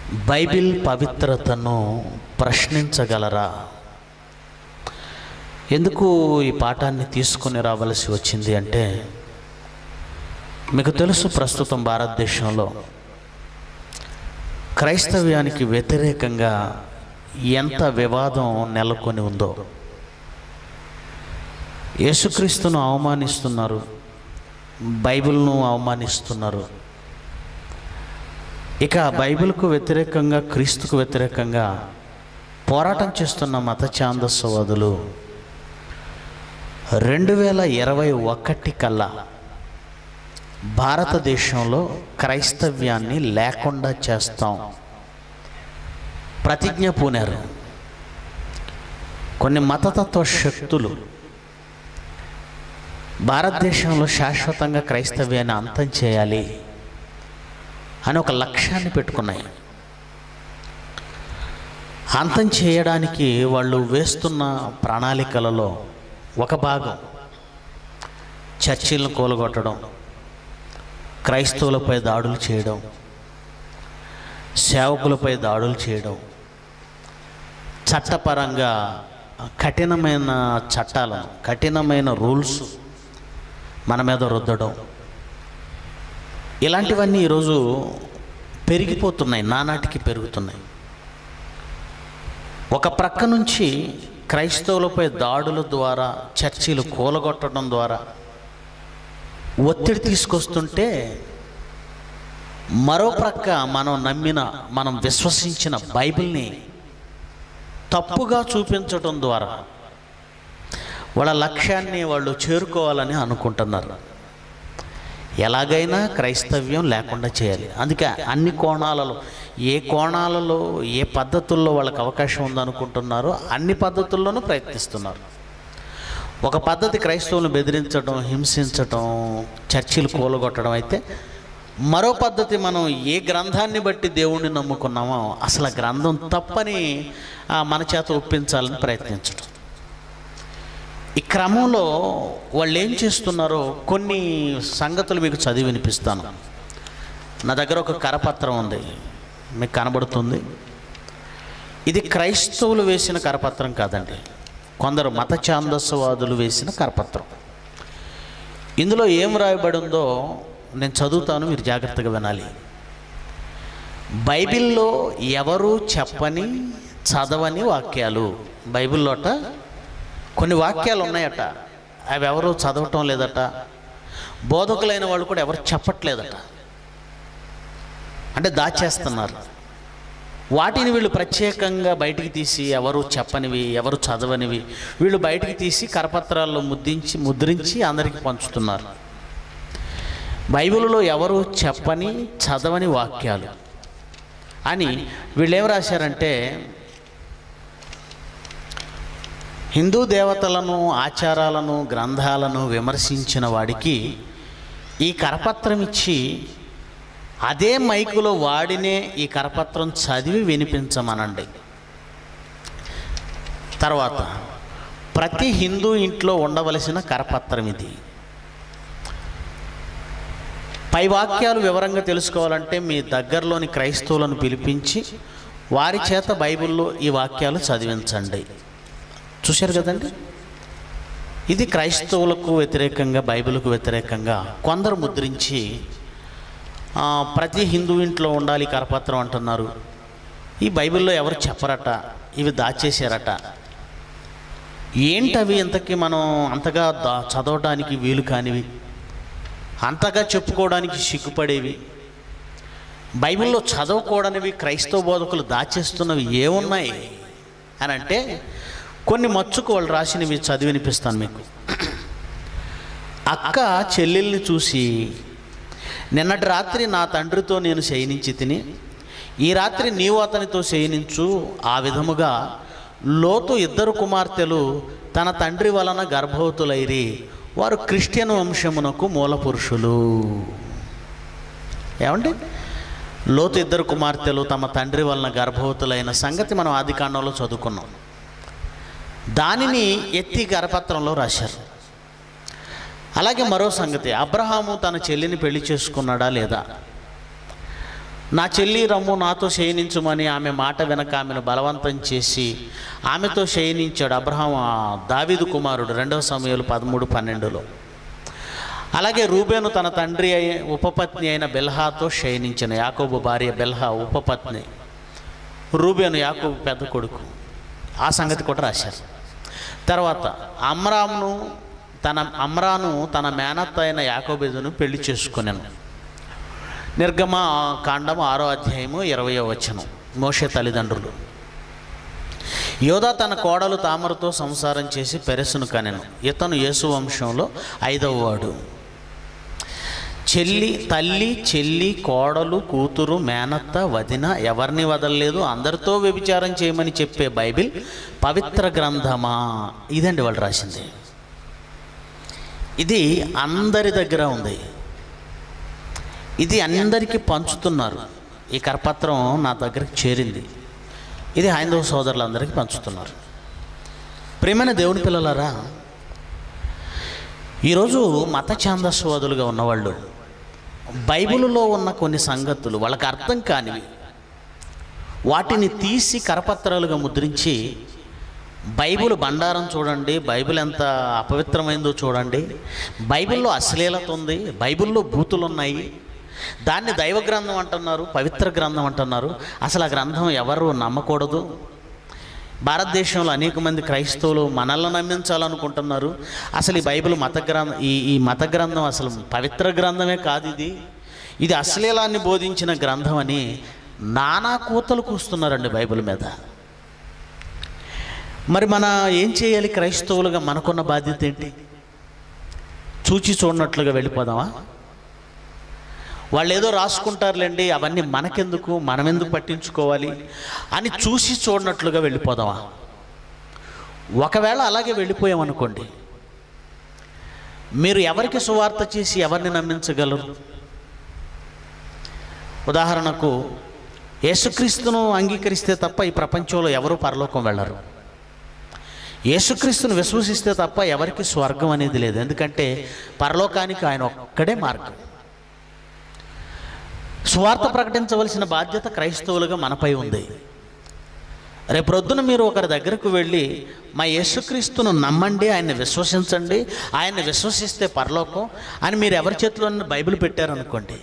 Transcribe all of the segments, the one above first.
Bible పవిత్రతను ప్రశ్నించగలరా? ఎందుకు ఈ పాఠాన్ని తీసుకొని రావాల్సి వచ్చింది అంటే, మీకు తెలుసు ప్రస్తుతం భారతదేశంలో క్రైస్తవ్యానికి వ్యతిరేకంగా ఎంత వివాదం నెలకొని ఉందో. యేసుక్రీస్తును అవమానిస్తున్నారు, బైబిల్ను అవమానిస్తున్నారు. ఇక బైబిల్కు వ్యతిరేకంగా, క్రీస్తుకు వ్యతిరేకంగా పోరాటం చేస్తున్న మత ఛాందస్సవాదులు 2021 కల్లా భారతదేశంలో క్రైస్తవ్యాన్ని లేకుండా చేస్తాం ప్రతిజ్ఞ పూనారు. కొన్ని మతతత్వ శక్తులు భారతదేశంలో శాశ్వతంగా క్రైస్తవ్యాన్ని అంతం చేయాలి అని ఒక లక్ష్యాన్ని పెట్టుకున్నాయి. అంతం చేయడానికి వాళ్ళు వేస్తున్న ప్రణాళికలలో ఒక భాగం చర్చిలను కూలగొట్టడం, క్రైస్తవులపై దాడులు చేయడం, సేవకులపై దాడులు చేయడం, చట్టపరంగా కఠినమైన చట్టాలను, కఠినమైన రూల్స్ మన మీద రుద్దడం, ఇలాంటివన్నీ ఈరోజు పెరిగిపోతున్నాయి, నానాటికి పెరుగుతున్నాయి. ఒక ప్రక్క నుంచి క్రైస్తవులపై దాడుల ద్వారా, చర్చిలు కూలగొట్టడం ద్వారా ఒత్తిడి తీసుకొస్తుంటే, మరో ప్రక్క మనం విశ్వసించిన బైబిల్ని తప్పుగా చూపించడం ద్వారా వాళ్ళ లక్ష్యాన్ని వాళ్ళు చేరుకోవాలని అనుకుంటున్నారు. ఎలాగైనా క్రైస్తవ్యం లేకుండా చేయాలి. అందుకే అన్ని కోణాలలో, ఏ పద్ధతుల్లో వాళ్ళకి అవకాశం ఉందనుకుంటున్నారో అన్ని పద్ధతుల్లోనూ ప్రయత్నిస్తున్నారు. ఒక పద్ధతి క్రైస్తవులను బెదిరించడం, హింసించడం, చర్చిలు కూలగొట్టడం అయితే, మరో పద్ధతి మనం ఏ గ్రంథాన్ని బట్టి దేవుణ్ణి నమ్ముకున్నామో అసలు ఆ గ్రంథం తప్పని మన చేత ఒప్పించాలని ప్రయత్నించడం. ఈ క్రమంలో వాళ్ళు ఏం చేస్తున్నారో కొన్ని సంగతులు మీకు చదివి వినిపిస్తాను. నా దగ్గర ఒక కరపత్రం ఉంది, మీకు కనబడుతుంది. ఇది క్రైస్తవులు వేసిన కరపత్రం కాదండి, కొందరు మత ఛాందస్సవాదులు వేసిన కరపత్రం. ఇందులో ఏం రాయబడి ఉందో నేను చదువుతాను, మీరు జాగ్రత్తగా వినాలి. బైబిల్లో ఎవరు చెప్పని, చదవని వాక్యాలు. బైబిల్లోట కొన్ని వాక్యాలు ఉన్నాయట, అవి ఎవరు చదవటం లేదట, బోధకులైన వాళ్ళు కూడా ఎవరు చెప్పట్లేదట, అంటే దాచేస్తున్నారు. వాటిని వీళ్ళు ప్రత్యేకంగా బయటికి తీసి, ఎవరు చెప్పనివి, ఎవరు చదవనివి వీళ్ళు బయటికి తీసి కరపత్రాల్లో ముద్రించి అందరికీ పంచుతున్నారు. బైబిల్లో ఎవరు చెప్పని, చదవని వాక్యాలు అని వీళ్ళు ఏం రాశారంటే, హిందూ దేవతలను, ఆచారాలను, గ్రంథాలను విమర్శించిన వాడికి ఈ కరపత్రం ఇచ్చి అదే మైకులో వాడినే ఈ కరపత్రం చదివి వినిపించమనండి. తర్వాత ప్రతి హిందూ ఇంట్లో ఉండవలసిన కరపత్రం ఇది. పై వాక్యాలు వివరంగా తెలుసుకోవాలంటే మీ దగ్గరలోని క్రైస్తవులను పిలిపించి వారి చేత బైబిల్లో ఈ వాక్యాలు చదివించండి. చూశారు కదండి, ఇది క్రైస్తవులకు వ్యతిరేకంగా, బైబిల్కు వ్యతిరేకంగా కొందరు ముద్రించి ప్రతి హిందూ ఇంట్లో ఉండాలి కరపత్రం అంటున్నారు. ఈ బైబిల్లో ఎవరు చెప్పరట, ఇవి దాచేశారట. ఏంటవి ఇంతకీ మనం అంతగా చదవడానికి వీలు కానివి, అంతగా చెప్పుకోవడానికి సిగ్గుపడేవి, బైబిల్లో చదవకూడనివి క్రైస్తవ బోధకులు దాచేస్తున్నవి ఏమున్నాయి అని అంటే, కొన్ని మచ్చుకు వాళ్ళు రాసినవి చదివి వినిపిస్తాను మీకు. అక్క చెల్లెల్ని చూసి, నిన్నటి రాత్రి నా తండ్రితో నేను శయనించి తిని, ఈ రాత్రి నీవు అతనితో శయనించు. ఆ విధముగా లోతు 2 కుమార్తెలు తన తండ్రి వలన గర్భవతులైరి, వారు క్రిస్టియన్ వంశమునకు మూల పురుషులు. ఏమండి, లోతు 2 కుమార్తెలు తమ తండ్రి వలన గర్భవతులైన సంగతి మనం ఆదికాండంలో చదువుకున్నాం. దానిని ఎత్తి కరపత్రంలో రాశారు. అలాగే మరో సంగతి, అబ్రహాము తన చెల్లిని పెళ్లి చేసుకున్నాడా లేదా, నా చెల్లి రమ్ము నాతో శయనించుమని ఆమె మాట వెనక ఆమెను బలవంతం చేసి ఆమెతో శయనించాడు అబ్రహాం, దావీదు కుమారుడు. 2 సమూయేలు 13:12. అలాగే రూబేను తన తండ్రి ఉపపత్ని అయిన బెల్హాతో శయనించిన. యాకోబు భార్య బెల్హా ఉపపత్ని. రూబేను యాకోబు పెద్ద కొడుకు. ఆ సంగతి కూడా రాశారు. తర్వాత అమ్రాను తన మేనత్త అయిన యాకోబేదును పెళ్లి చేసుకున్నాను. నిర్గమ కాండం 6వ అధ్యాయము 20వ వచనం. మోషే తల్లిదండ్రులు. యోదా తన కోడలు తామరుతో సంసారం చేసి పెరెసును కనెను. ఇతను యేసు వంశంలో 5వ వాడు. తల్లి, చెల్లి, కోడలు, కూతురు, మేనత్త, వదిన ఎవరిని వదలలేదు. అందరితో వ్యభిచారం చేయమని చెప్పే బైబిల్ పవిత్ర గ్రంథమా? ఇదండి వాళ్ళు రాసింది. ఇది అందరి దగ్గర ఉంది. ఇది అందరికీ పంచుతున్నారు. ఈ కరపత్రం నా దగ్గరికి చేరింది. ఇది హైందవ సోదరులందరికీ పంచుతున్నారు. ప్రియమైన దేవుని పిల్లలారా, ఈరోజు మత ఛాందస్వాదులుగా ఉన్నవాళ్ళు బైబిల్లో ఉన్న కొన్ని సంగతులు వాళ్ళకి అర్థం కానివి వాటిని తీసి కరపత్రాలుగా ముద్రించి బైబిల్ బండారం చూడండి, బైబిల్ ఎంత అపవిత్రమైందో చూడండి, బైబిల్లో అశ్లీలత ఉంది, బైబిల్లో బూతులు ఉన్నాయి, దాన్ని దైవ గ్రంథం అంటున్నారు, పవిత్ర గ్రంథం అంటున్నారు. అసలు ఆ గ్రంథం ఎవరు నమ్మకూడదు. భారతదేశంలో అనేక మంది క్రైస్తవులు మనల్ని నమ్మించాలనుకుంటున్నారు. అసలు ఈ బైబిల్ ఈ మత గ్రంథం అసలు పవిత్ర గ్రంథమే కాదు, ఇది అశ్లీలాన్ని బోధించిన గ్రంథం అని నానా కూతలు కూస్తున్నారండి బైబిల్ మీద. మరి ఏం చేయాలి? క్రైస్తవులుగా మనకున్న బాధ్యత ఏంటి? చూచి చూడనట్లుగా వెళ్ళిపోదామా? వాళ్ళు ఏదో రాసుకుంటారులేండి, అవన్నీ మనకెందుకు, మనమెందుకు పట్టించుకోవాలి అని చూసి చూడనట్లుగా వెళ్ళిపోదామా? ఒకవేళ అలాగే వెళ్ళిపోయామనుకోండి, మీరు ఎవరికి సువార్త చేసి ఎవరిని నమ్మించగలరు? ఉదాహరణకు, యేసుక్రీస్తును అంగీకరిస్తే తప్ప ఈ ప్రపంచంలో ఎవరు పరలోకం వెళ్ళరు. యేసుక్రీస్తును విశ్వసిస్తే తప్ప ఎవరికి స్వర్గం అనేది లేదు. ఎందుకంటే పరలోకానికి ఆయన ఒక్కడే మార్గం. సువార్త ప్రకటించవలసిన బాధ్యత క్రైస్తవులుగా మనపై ఉంది. రేపొద్దున మీరు ఒకరి దగ్గరకు వెళ్ళి మా యేసుక్రీస్తును నమ్మండి, ఆయన్ని విశ్వసించండి, ఆయన్ని విశ్వసిస్తే పరలోకం అని మీరు ఎవరి చేతిలో బైబిల్ పెట్టారనుకోండి,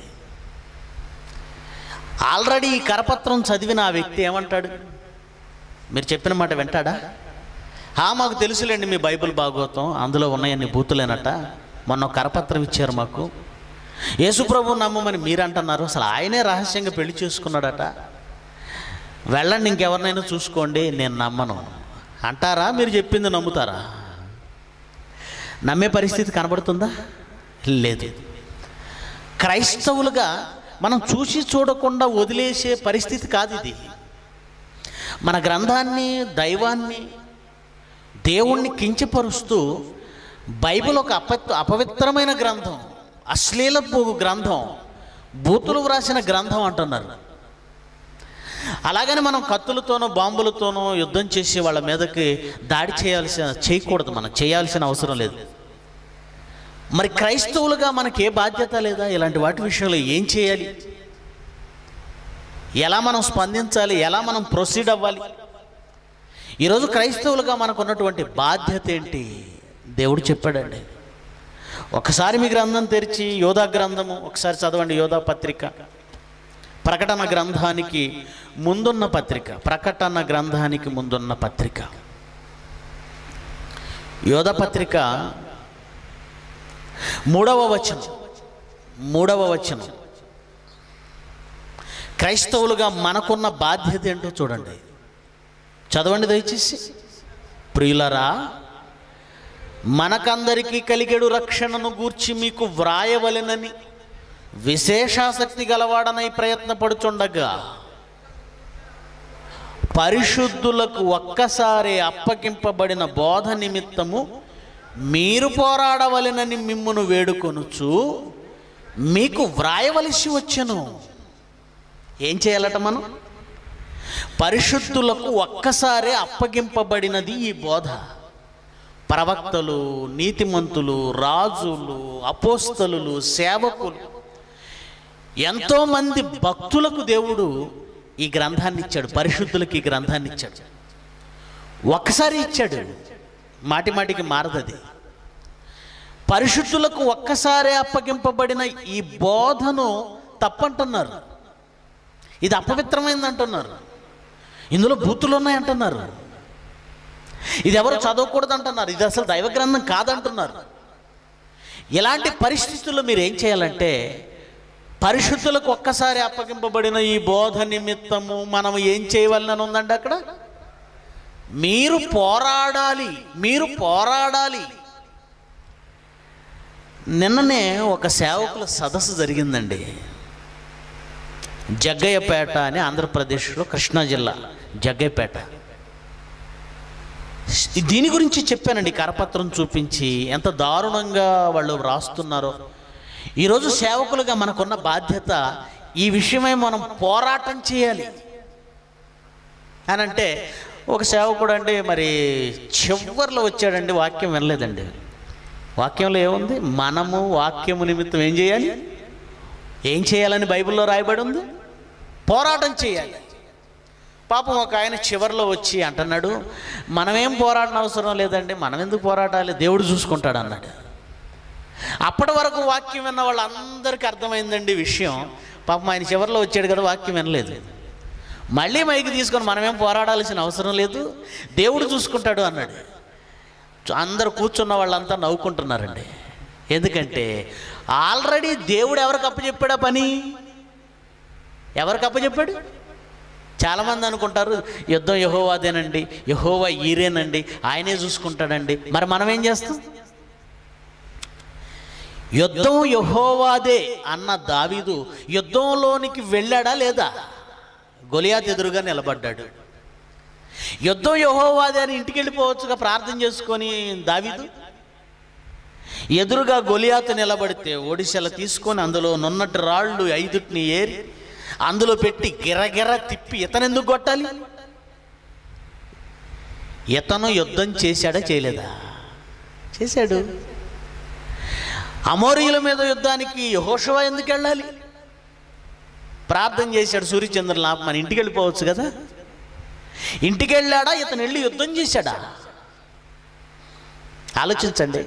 ఆల్రెడీ ఈ కరపత్రం చదివిన ఆ వ్యక్తి ఏమంటాడు? మీరు చెప్పిన మాట వింటాడా? మాకు తెలుసులేండి మీ బైబిల్ భాగవతం, అందులో ఉన్నాయన్ని బూతులేనట, మొన్న కరపత్రం ఇచ్చారు మాకు, యేసుప్రభు నమ్మమని మీరు అంటున్నారు, అసలు ఆయనే రహస్యంగా పెళ్లి చేసుకున్నాడట, వెళ్ళండి ఇంకెవరినైనా చూసుకోండి, నేను నమ్మను అంటారా? మీరు చెప్పింది నమ్ముతారా? నమ్మే పరిస్థితి కనబడుతుందా? లేదు. క్రైస్తవులుగా మనం చూసి చూడకుండా వదిలేసే పరిస్థితి కాదు ఇది. మన గ్రంథాన్ని, దైవాన్ని, దేవుణ్ణి కించపరుస్తూ బైబిల్ ఒక అపవిత్రమైన గ్రంథం, అశ్లీలపు గ్రంథం, బూతులు వ్రాసిన గ్రంథం అంటున్నారు. అలాగని మనం కత్తులతోనో బాంబులతోనో యుద్ధం చేసి వాళ్ళ మీదకి దాడి చేయకూడదు. మనం చేయాల్సిన అవసరం లేదు. మరి క్రైస్తవులుగా మనకి ఏ బాధ్యత లేదా? ఇలాంటి వాటి విషయంలో ఏం చేయాలి? ఎలా మనం స్పందించాలి? ఎలా మనం ప్రొసీడ్ అవ్వాలి? ఈరోజు క్రైస్తవులుగా మనకున్నటువంటి బాధ్యత ఏంటి? దేవుడు చెప్పాడండి. ఒకసారి మీ గ్రంథం తెరిచి యోధా గ్రంథము ఒకసారి చదవండి. యోధా పత్రిక, ప్రకటన గ్రంథానికి ముందున్న పత్రిక, ప్రకటన గ్రంథానికి ముందున్న పత్రిక, యోధా పత్రిక 3వ వచనం. క్రైస్తవులుగా మనకున్న బాధ్యత ఏంటో చూడండి, చదవండి దయచేసి. ప్రియులరా, మనకందరికీ కలిగేడు రక్షణను గూర్చి మీకు వ్రాయవలెనని విశేషాసక్తి గలవాడనై ప్రయత్నపడుచుండగా, పరిశుద్ధులకు ఒక్కసారి అప్పగింపబడిన బోధ నిమిత్తము మీరు పోరాడవలెనని మిమ్మును వేడుకొనుచు మీకు వ్రాయవలసి వచ్చెను. ఏం చేయాలట మనం? పరిశుద్ధులకు ఒక్కసారే అప్పగింపబడినది ఈ బోధ. ప్రవక్తలు, నీతిమంతులు, రాజులు, అపోస్తలులు, సేవకులు ఎంతోమంది భక్తులకు దేవుడు ఈ గ్రంథాన్ని ఇచ్చాడు, పరిశుద్ధులకు ఈ గ్రంథాన్ని ఇచ్చాడు. ఒక్కసారి ఇచ్చాడు, మాటి మాటికి మారదది. పరిశుద్ధులకు ఒక్కసారి అప్పగింపబడిన ఈ బోధను తప్పంటున్నారు, ఇది అపవిత్రమైంది అంటున్నారు, ఇందులో బూతులు ఉన్నాయంటున్నారు, ఇది ఎవరు చదవకూడదు అంటున్నారు, ఇది అసలు దైవ గ్రంథం కాదంటున్నారు. ఇలాంటి పరిస్థితుల్లో మీరు ఏం చేయాలంటే, పరిశుద్ధులకు ఒక్కసారి అప్పగింపబడిన ఈ బోధ నిమిత్తము మనం ఏం చేయవలనని ఉందండి అక్కడ? మీరు పోరాడాలి, మీరు పోరాడాలి. నిన్ననే ఒక సేవకుల సదస్సు జరిగిందండి, జగ్గయ్యపేట అని ఆంధ్రప్రదేశ్లో కృష్ణా జిల్లా జగ్గయ్యపేట. దీని గురించి చెప్పానండి, కరపత్రం చూపించి ఎంత దారుణంగా వాళ్ళు వ్రాస్తున్నారో. ఈరోజు సేవకులుగా మనకున్న బాధ్యత ఈ విషయమై మనం పోరాటం చేయాలి అని అంటే, ఒక సేవకుడు అండి మరి చివర్లో వచ్చాడండి, వాక్యం వినలేదండి. వాక్యంలో ఏముంది? మనము వాక్యము నిమిత్తం ఏం చేయాలి, ఏం చేయాలని బైబిల్లో రాయబడి ఉంది, పోరాటం చేయాలి. పాపం ఒక ఆయన చివర్లో వచ్చి అంటున్నాడు, మనమేం పోరాటం అవసరం లేదండి, మనం ఎందుకు పోరాటాలి, దేవుడు చూసుకుంటాడు అన్నాడు. అప్పటి వరకు వాక్యం విన్న వాళ్ళందరికీ అర్థమైందండి విషయం. పాపం ఆయన చివర్లో వచ్చాడు కదా, వాక్యం వినలేదు. మళ్ళీ మైకి తీసుకొని మనమేం పోరాడాల్సిన అవసరం లేదు, దేవుడు చూసుకుంటాడు అన్నాడు. అందరు కూర్చున్న వాళ్ళంతా నవ్వుకుంటున్నారండి. ఎందుకంటే ఆల్రెడీ దేవుడు ఎవరికి అప్పచెప్పాడు ఆ పని? ఎవరికి అప్పచెప్పాడు? చాలామంది అనుకుంటారు యుద్ధం యెహోవాదేనండి, యెహోవా ఈరేనండి, ఆయనే చూసుకుంటాడండి. మరి మనం ఏం చేస్తాం? యుద్ధం యెహోవాదే అన్న దావీదు యుద్ధంలోనికి వెళ్ళాడా లేదా? గొలియాతు ఎదురుగా నిలబడ్డాడు. యుద్ధం యెహోవాదే అని ఇంటికి వెళ్ళిపోవచ్చుగా ప్రార్థన చేసుకొని దావీదు. ఎదురుగా గొలియాతు నిలబడితే ఒడిశల తీసుకొని అందులో నున్నటి రాళ్ళు 5 ఏరి అందులో పెట్టి గిరగిర తిప్పి ఇతనెందుకు కొట్టాలి? ఇతను యుద్ధం చేశాడా చేయలేదా? చేశాడు. అమోరీయుల మీద యుద్ధానికి యెహోషువ ఎందుకు వెళ్ళాలి? ప్రార్థన చేశాడు, సూర్యచంద్రులు మన ఇంటికి వెళ్ళిపోవచ్చు కదా. ఇంటికి వెళ్ళాడా? ఇతను వెళ్ళి యుద్ధం చేశాడా? ఆలోచించండి.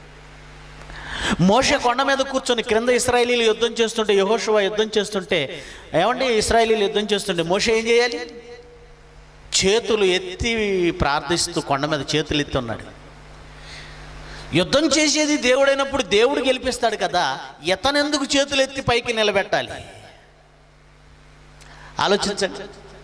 మోషే కొండ మీద కూర్చొని క్రింద ఇశ్రాయేలీలు యుద్ధం చేస్తుంటే, యెహోషువ యుద్ధం చేస్తుంటే, ఏమంటే ఇశ్రాయేలీలు యుద్ధం చేస్తుంటే మోషే ఏం చేయాలి? చేతులు ఎత్తి ప్రార్థిస్తూ కొండ మీద చేతులు ఎత్తి ఉన్నాడు. యుద్ధం చేసేది దేవుడైనప్పుడు దేవుడు గెలిపిస్తాడు కదా, ఇతనెందుకు చేతులు ఎత్తి పైకి నిలబెట్టాలి? ఆలోచించండి.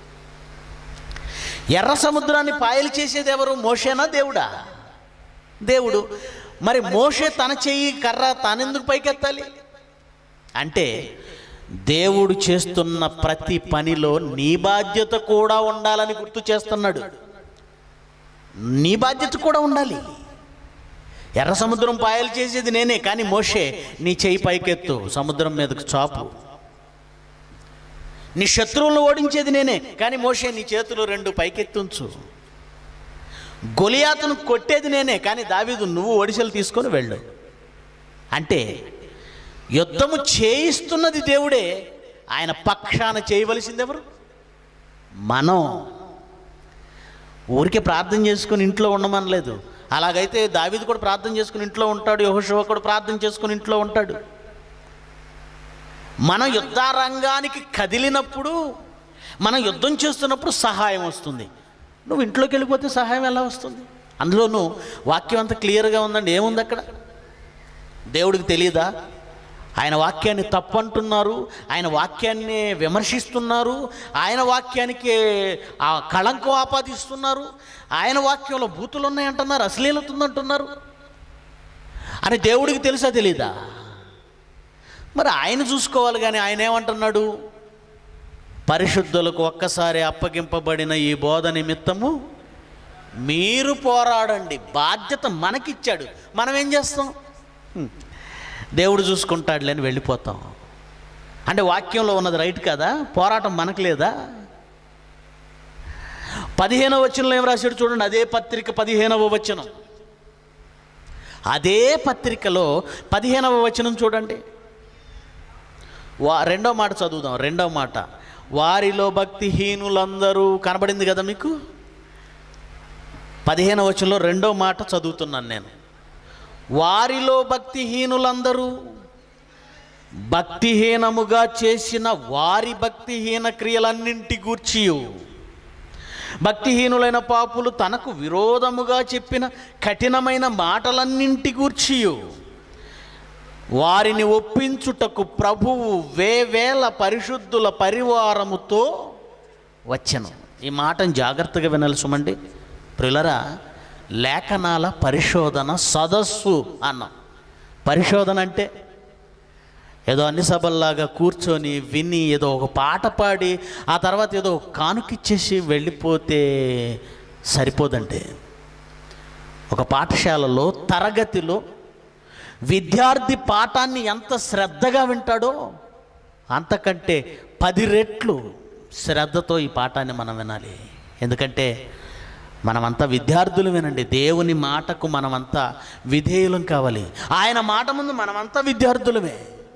ఎర్ర సముద్రాన్ని పాయలు చేసేది ఎవరు? మోషేనా దేవుడా? దేవుడు. మరి మోషే తన చెయ్యి కర్ర తానెందుకు పైకెత్తాలి? అంటే దేవుడు చేస్తున్న ప్రతి పనిలో నీ బాధ్యత కూడా ఉండాలని గుర్తు చేస్తున్నాడు. నీ బాధ్యత కూడా ఉండాలి. ఎర్ర సముద్రం పాయలు చేసేది నేనే, కానీ మోషే నీ చెయ్యి పైకెత్తు, సముద్రం మీదకు చాపు. నీ శత్రువులను ఓడించేది నేనే, కానీ మోషే నీ చేతులు 2 పైకెత్తుంచు. గొలియాతును కొట్టేది నేనే, కానీ దావీదు నువ్వు ఒడిశలు తీసుకొని వెళ్ళు. అంటే యుద్ధము చేయిస్తున్నది దేవుడే, ఆయన పక్షాన చేయవలసింది ఎవరు? మనం. ఊరికే ప్రార్థన చేసుకుని ఇంట్లో ఉండమనలేదు. అలాగైతే దావీదు కూడా ప్రార్థన చేసుకుని ఇంట్లో ఉంటాడు, యెహోషువ కూడా ప్రార్థన చేసుకుని ఇంట్లో ఉంటాడు. మనం యుద్ధరంగానికి కదిలినప్పుడు, మనం యుద్ధం చేస్తున్నప్పుడు సహాయం వస్తుంది. నువ్వు ఇంట్లోకి వెళ్ళిపోతే సహాయం ఎలా వస్తుంది? అందులోనూ వాక్యం అంతా క్లియర్గా ఉందండి. ఏముంది అక్కడ? దేవుడికి తెలియదా? ఆయన వాక్యాన్ని తప్పంటున్నారు, ఆయన వాక్యాన్ని విమర్శిస్తున్నారు, ఆయన వాక్యానికి ఆ కళంకం ఆపాదిస్తున్నారు, ఆయన వాక్యంలో బూతులు ఉన్నాయంటున్నారు, అశ్లీలత ఉందంటున్నారు అని దేవుడికి తెలుసా తెలీదా? మరి ఆయన చూసుకోవాలి. కానీ ఆయన ఏమంటున్నాడు? పరిశుద్ధులకు ఒక్కసారి అప్పగింపబడిన ఈ బోధ నిమిత్తము మీరు పోరాడండి. బాధ్యత మనకిచ్చాడు. మనం ఏం చేస్తాం? దేవుడు చూసుకుంటాడులే అని వెళ్ళిపోతాం. అంటే వాక్యంలో ఉన్నది రైట్ కదా? పోరాటం మనకు లేదా? 15వ వచనంలో ఏం రాశాడు చూడండి. అదే పత్రిక 15వ వచనం, అదే పత్రికలో 15వ వచనం చూడండి. రెండో మాట చదువుదాం. రెండో మాట, వారిలో భక్తిహీనులందరూ. కనబడింది కదా మీకు? 15వ వచనంలో రెండో మాట చదువుతున్నాను నేను. వారిలో భక్తిహీనులందరూ భక్తిహీనముగా చేసిన వారి భక్తిహీన క్రియలన్నింటి గూర్చి, భక్తిహీనులైన పాపులు తనకు విరోధముగా చెప్పిన కఠినమైన మాటలన్నింటి గూర్చి వారిని ఒప్పించుటకు ప్రభువు వేవేల పరిశుద్ధుల పరివారముతో వచ్చెను. ఈ మాటను జాగ్రత్తగా వినాలి సుమండి. ప్రియులరా, లేఖనాల పరిశోధన సదస్సు అన్నాం. పరిశోధన అంటే ఏదో అన్ని సభల్లాగా కూర్చొని విని ఏదో ఒక పాట పాడి ఆ తర్వాత ఏదో కానుకిచ్చేసి వెళ్ళిపోతే సరిపోదండి. ఒక పాఠశాలలో తరగతిలో విద్యార్థి పాఠాన్ని ఎంత శ్రద్ధగా వింటాడో అంతకంటే 10 రెట్లు శ్రద్ధతో ఈ పాఠాన్ని మనం వినాలి. ఎందుకంటే మనమంతా విద్యార్థులు. వినండి, దేవుని మాటకు మనమంతా విధేయులం కావాలి. ఆయన మాట ముందు మనమంతా విద్యార్థులమే.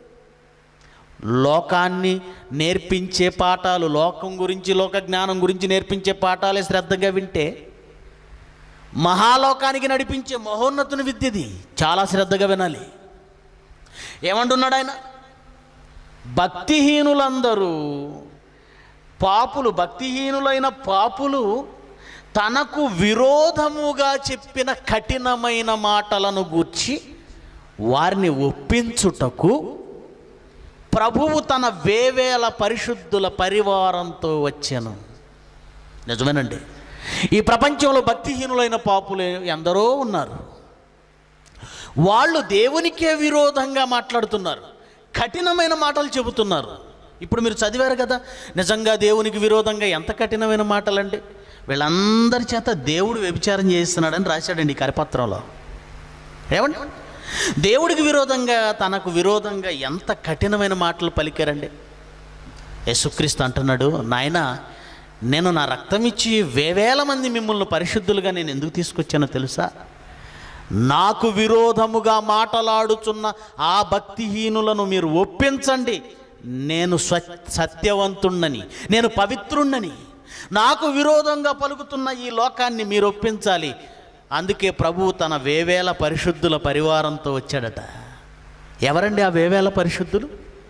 లోకాన్ని నేర్పించే పాఠాలు, లోకం గురించి, లోక జ్ఞానం గురించి నేర్పించే పాఠాలే శ్రద్ధగా వింటే, మహాలోకానికి నడిపించే మహోన్నతుని విద్యది చాలా శ్రద్ధగా వినాలి. ఏమంటున్నాడు ఆయన? భక్తిహీనులందరూ పాపులు, భక్తిహీనులైన పాపులు తనకు విరోధముగా చెప్పిన కఠినమైన మాటలను గూర్చి వారిని ఒప్పించుటకు ప్రభువు తన వేవేల పరిశుద్ధుల పరివారంతో వచ్చెను. నిజమేనండి. ఈ ప్రపంచంలో భక్తిహీనులైన పాపులు ఎందరో ఉన్నారు. వాళ్ళు దేవునికే విరోధంగా మాట్లాడుతున్నారు, కఠినమైన మాటలు చెబుతున్నారు. ఇప్పుడు మీరు చదివారు కదా, నిజంగా దేవునికి విరోధంగా ఎంత కఠినమైన మాటలండి. వీళ్ళందరి చేత దేవుడు వ్యభిచారం చేస్తున్నాడని రాశాడండి ఈ కరపత్రంలో. ఏమండి, దేవుడికి విరోధంగా, తనకు విరోధంగా ఎంత కఠినమైన మాటలు పలికారండి. యేసుక్రీస్తు అంటున్నాడు, నాయనా, నేను నా రక్తం ఇచ్చి వేవేల మంది మిమ్మల్ని పరిశుద్ధులుగా నేను ఎందుకు తీసుకొచ్చానో తెలుసా? నాకు విరోధముగా మాటలాడుచున్న ఆ భక్తిహీనులను మీరు ఒప్పించండి. నేను సత్యవంతుణ్ణని, నేను పవిత్రుణ్ణని, నాకు విరోధంగా పలుకుతున్న ఈ లోకాన్ని మీరు ఒప్పించాలి. అందుకే ప్రభువు తన వేవేల పరిశుద్ధుల పరివారంతో వచ్చాడట. ఎవరండి ఆ వేవేల పరిశుద్ధులు?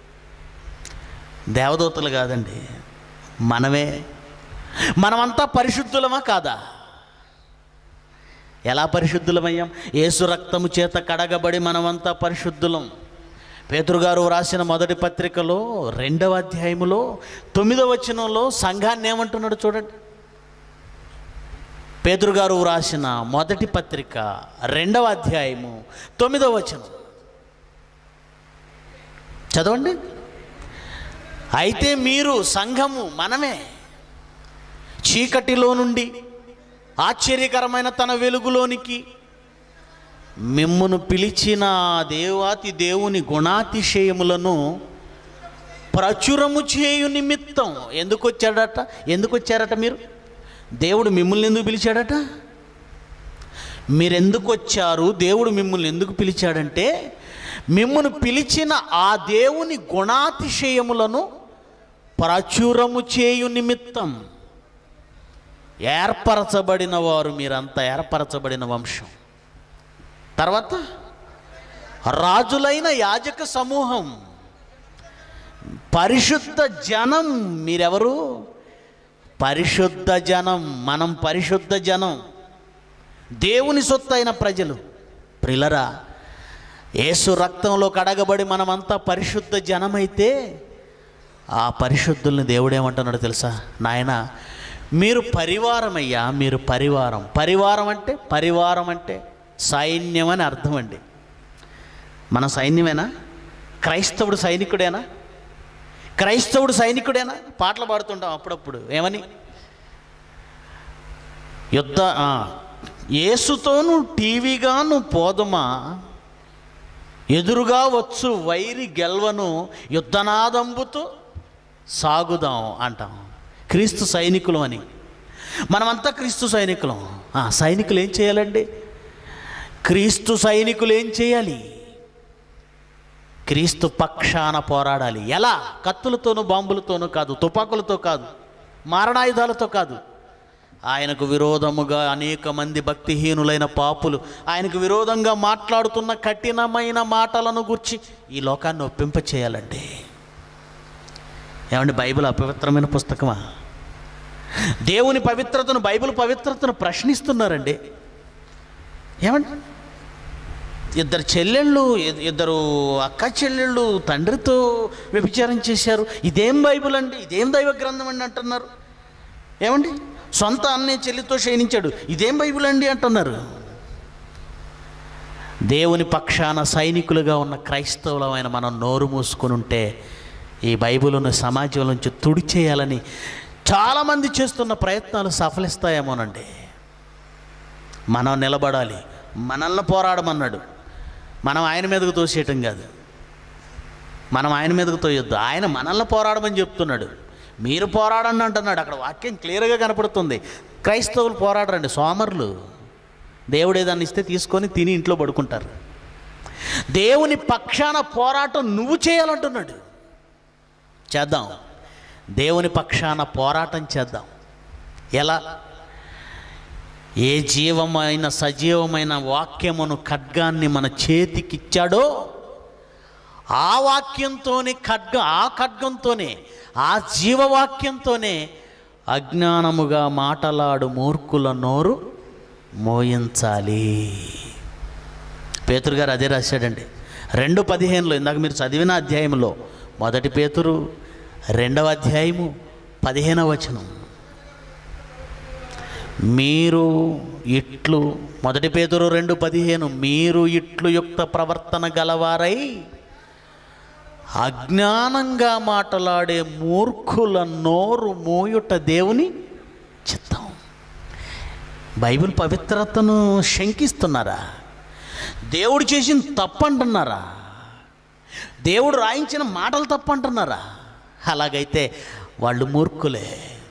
దేవదూతలు కాదండి, మనమే. మనమంతా పరిశుద్ధులమా కాదా? ఎలా పరిశుద్ధులమయ్యాం? యేసు రక్తము చేత కడగబడి మనమంతా పరిశుద్ధులం. పేతురు గారు రాసిన మొదటి పత్రికలో 2వ అధ్యాయములో 9వ వచనంలో సంఘాన్ని ఏమంటున్నాడు చూడండి. పేతురు గారు రాసిన మొదటి పత్రిక 2వ అధ్యాయము 9వ వచనం చదవండి. అయితే మీరు, సంఘము మనమే, చీకటిలో నుండి ఆశ్చర్యకరమైన తన వెలుగులోనికి మిమ్మును పిలిచిన దేవాతి దేవుని గుణాతిశయములను ప్రచురము చేయు నిమిత్తం. ఎందుకు వచ్చారట మీరు? దేవుడు మిమ్మల్ని ఎందుకు పిలిచాడట? మీరెందుకు వచ్చారు? దేవుడు మిమ్మల్ని ఎందుకు పిలిచాడంటే, మిమ్మల్ని పిలిచిన ఆ దేవుని గుణాతిశయములను ప్రచురము చేయు నిమిత్తం. ఏర్పరచబడిన వారు మీరంతా, ఏర్పరచబడిన వంశం. తర్వాత రాజులైన యాజక సమూహం, పరిశుద్ధ జనం. మీరెవరు? పరిశుద్ధ జనం. మనం పరిశుద్ధ జనం, దేవుని సొత్తు అయిన ప్రజలు. ప్రియులరా, యేసు రక్తంలో కడగబడి మనమంతా పరిశుద్ధ జనమైతే, ఆ పరిశుద్ధుల్ని దేవుడు ఏమంటున్నాడు తెలుసా? నాయనా, మీరు పరివారమయ్యా, మీరు పరివారం. పరివారం అంటే సైన్యం అని అర్థం అండి. మన సైన్యమేనా? క్రైస్తవుడు సైనికుడేనా? క్రైస్తవుడు సైనికుడేనా? పాటలు పాడుతుంటాం అప్పుడప్పుడు. ఏమని? యేసుతోను టీవీగాను పోదమా, ఎదురుగా వచ్చు వైరి గెల్వను యుద్ధనాదంబుతో సాగుదాం అంటాం. క్రీస్తు సైనికులు అని. మనమంతా క్రీస్తు సైనికులం. సైనికులు ఏం చేయాలండి? క్రీస్తు సైనికులు ఏం చేయాలి? క్రీస్తు పక్షాన పోరాడాలి. ఎలా? కత్తులతోనూ బాంబులతోనూ కాదు, తుపాకులతో కాదు, మారణాయుధాలతో కాదు. ఆయనకు విరోధముగా అనేక మంది భక్తిహీనులైన పాపులు ఆయనకు విరోధంగా మాట్లాడుతున్న కఠినమైన మాటలను గురించి ఈ లోకాన్ని ఒప్పింప చేయాలండి. ఏమండి, బైబిల్ అపవిత్రమైన పుస్తకమా? దేవుని పవిత్రతను, బైబిల్ పవిత్రతను ప్రశ్నిస్తున్నారండి. ఏమండి, ఇద్దరు అక్క చెల్లెళ్ళు తండ్రితో వ్యభిచారం చేశారు. ఇదేం బైబిల్ అండి, ఇదేం దైవ గ్రంథం అండి అంటున్నారు. ఏమండి, సొంత అన్నయ్య చెల్లితో శయనించాడు, ఇదేం బైబిల్ అండి అంటున్నారు. దేవుని పక్షాన సైనికులుగా ఉన్న క్రైస్తవులమైన మనం నోరు మూసుకుని ఉంటే ఈ బైబిల్ను సమాజం నుంచి తుడిచేయాలని చాలామంది చేస్తున్న ప్రయత్నాలు సఫలిస్తాయేమోనండి. మనం నిలబడాలి. మనల్ని పోరాడమన్నాడు. మనం ఆయన మీదకు తోసేయటం కాదు, మనం ఆయన మీదకు తోయొద్దు. ఆయన మనల్ని పోరాడమని చెప్తున్నాడు. మీరు పోరాడండి అంటున్నాడు. అక్కడ వాక్యం క్లియర్గా కనపడుతుంది. క్రైస్తవులు పోరాడరండి, సోమరులు. దేవుడు ఏదాన్ని ఇస్తే తీసుకొని తిని ఇంట్లో పడుకుంటారు. దేవుని పక్షాన పోరాటం నువ్వు చేయాలంటున్నాడు. చేద్దాం, దేవుని పక్షాన పోరాటం చేద్దాం. ఎలా? ఏ జీవమైన సజీవమైన వాక్యమును, ఖడ్గాన్ని మన చేతికిచ్చాడో ఆ వాక్యంతోనే ఆ ఖడ్గంతోనే, ఆ జీవవాక్యంతోనే అజ్ఞానముగా మాటలాడు మూర్ఖుల నోరు మోయించాలి. పేతురు గారు అదే రాశాడండి. 2:15 ఇందాక మీరు చదివిన అధ్యాయంలో, 1 పేతురు 2వ అధ్యాయము 15వ వచనం. మీరు ఇట్లు, 1 పేతురు 2:15, మీరు ఇట్లు యుక్త ప్రవర్తన గలవారై అజ్ఞానంగా మాట్లాడే మూర్ఖుల నోరు మోయుట దేవుని చిత్తం. బైబిల్ పవిత్రతను శంకిస్తున్నారా? దేవుడు చేసిన తప్పంటున్నారా? దేవుడు రాయించిన మాటలు తప్పంటున్నారా? అలాగైతే వాళ్ళు మూర్ఖులే.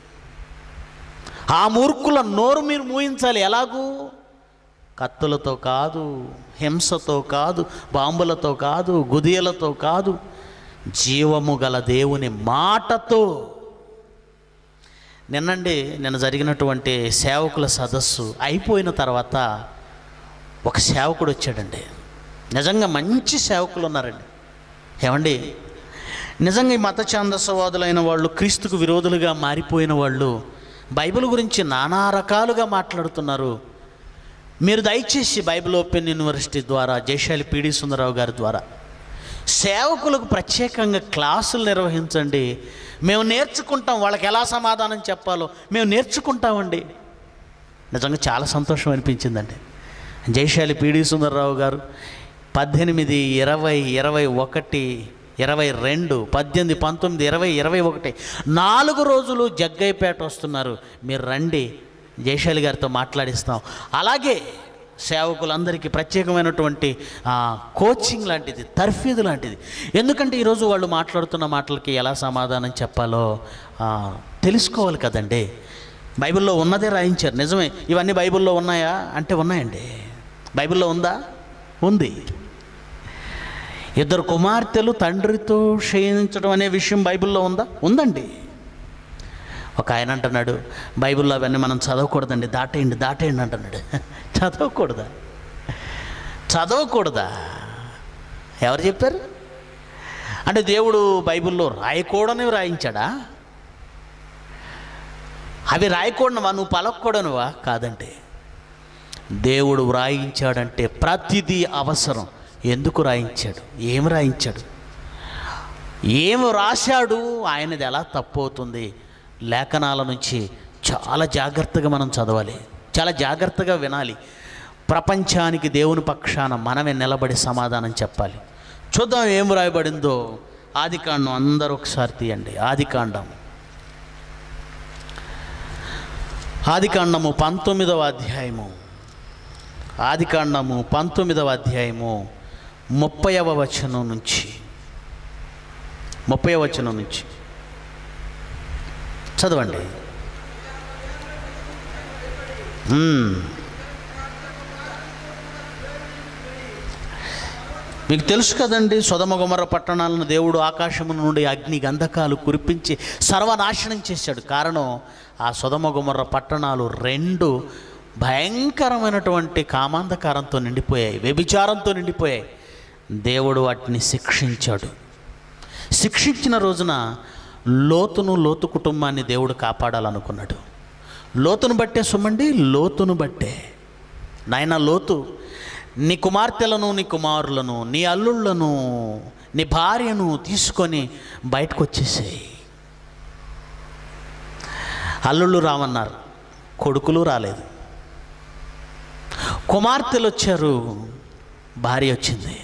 ఆ మూర్ఖుల నోరు మీరు మూయించాలి. ఎలాగూ? కత్తులతో కాదు, హింసతో కాదు, బాంబులతో కాదు, గుదియలతో కాదు, జీవము గల దేవుని మాటతో. నిన్న జరిగినటువంటి సేవకుల సదస్సు అయిపోయిన తర్వాత ఒక సేవకుడు వచ్చాడండి. నిజంగా మంచి సేవకులు ఉన్నారండి. ఏమండి, నిజంగా ఈ మత ఛాందసవాదులైన వాళ్ళు, క్రీస్తుకు విరోధులుగా మారిపోయిన వాళ్ళు బైబిల్ గురించి నానా రకాలుగా మాట్లాడుతున్నారు. మీరు దయచేసి బైబిల్ ఓపెన్ యూనివర్సిటీ ద్వారా, జయశాలి పిడి సుందరరావు గారి ద్వారా సేవకులకు ప్రత్యేకంగా క్లాసులు నిర్వహించండి. మేము నేర్చుకుంటాం, వాళ్ళకి ఎలా సమాధానం చెప్పాలో మేము నేర్చుకుంటామండి. నిజంగా చాలా సంతోషం అనిపించిందండి. జయశాలి పిడి సుందరరావు గారు 18, 20, 21, 22, 18, 19, 20, 21 4 రోజులు జగ్గయ్యపేట వస్తున్నారు. మీరు రండి, జయశాలి గారితో మాట్లాడిస్తాం. అలాగే సేవకులందరికీ ప్రత్యేకమైనటువంటి కోచింగ్ లాంటిది, తర్ఫీదు లాంటిది. ఎందుకంటే ఈరోజు వాళ్ళు మాట్లాడుతున్న మాటలకి ఎలా సమాధానం చెప్పాలో తెలుసుకోవాలి కదండి. బైబిల్లో ఉన్నదే రాయించారు. నిజమే, ఇవన్నీ బైబిల్లో ఉన్నాయా అంటే ఉన్నాయండి. బైబిల్లో ఉందా? ఉంది. 2 కుమార్తెలు తండ్రితో శయనించడం అనే విషయం బైబిల్లో ఉందా? ఉందండి. ఒక ఆయన అంటున్నాడు, బైబిల్లో అవన్నీ మనం చదవకూడదండి, దాటేయండి అంటున్నాడు. చదవకూడదా? ఎవరు చెప్పారు? అంటే దేవుడు బైబిల్లో రాయకూడనివి రాయించాడా? అవి రాయకూడనవా? నువ్వు పలకూడనివా? కాదంటే దేవుడు రాయించాడంటే ప్రతిదీ అవసరం. ఎందుకు రాయించాడు? ఏం రాయించాడు? ఏం రాశాడు? ఆయనది ఎలా తప్పవుతుంది? లేఖనాల నుంచి చాలా జాగ్రత్తగా మనం చదవాలి, చాలా జాగ్రత్తగా వినాలి. ప్రపంచానికి దేవుని పక్షాన మనమే నిలబడి సమాధానం చెప్పాలి. చూద్దాం ఏం రాయబడిందో. ఆదికాండం అందరూ ఒకసారి తీయండి. ఆదికాండము 19వ అధ్యాయము, ఆదికాండము 19వ అధ్యాయము 30వ వచనం నుంచి 30వ వచనం నుంచి చదవండి. మీకు తెలుసు కదండి, సొదొమ గొమొర్రా పట్టణాలను దేవుడు ఆకాశము నుండి అగ్ని గంధకాలు కురిపించి సర్వనాశనం చేశాడు. కారణం, ఆ సొదొమ గొమొర్రా పట్టణాలు రెండు భయంకరమైనటువంటి కామాంధకారంతో నిండిపోయాయి, వ్యభిచారంతో నిండిపోయాయి. దేవుడు వాటిని శిక్షించాడు. శిక్షించిన రోజున లోతు కుటుంబాన్ని దేవుడు కాపాడాలనుకున్నాడు. లోతును బట్టే సుమండి, లోతును బట్టే. నాయన లోతు, నీ కుమార్తెలను, నీ కుమారులను, నీ అల్లుళ్ళను, నీ భార్యను తీసుకొని బయటకు వచ్చేసేయి. అల్లుళ్ళు రామన్నారు, కొడుకులు రాలేదు. కుమార్తెలు వచ్చారు, భార్య వచ్చింది.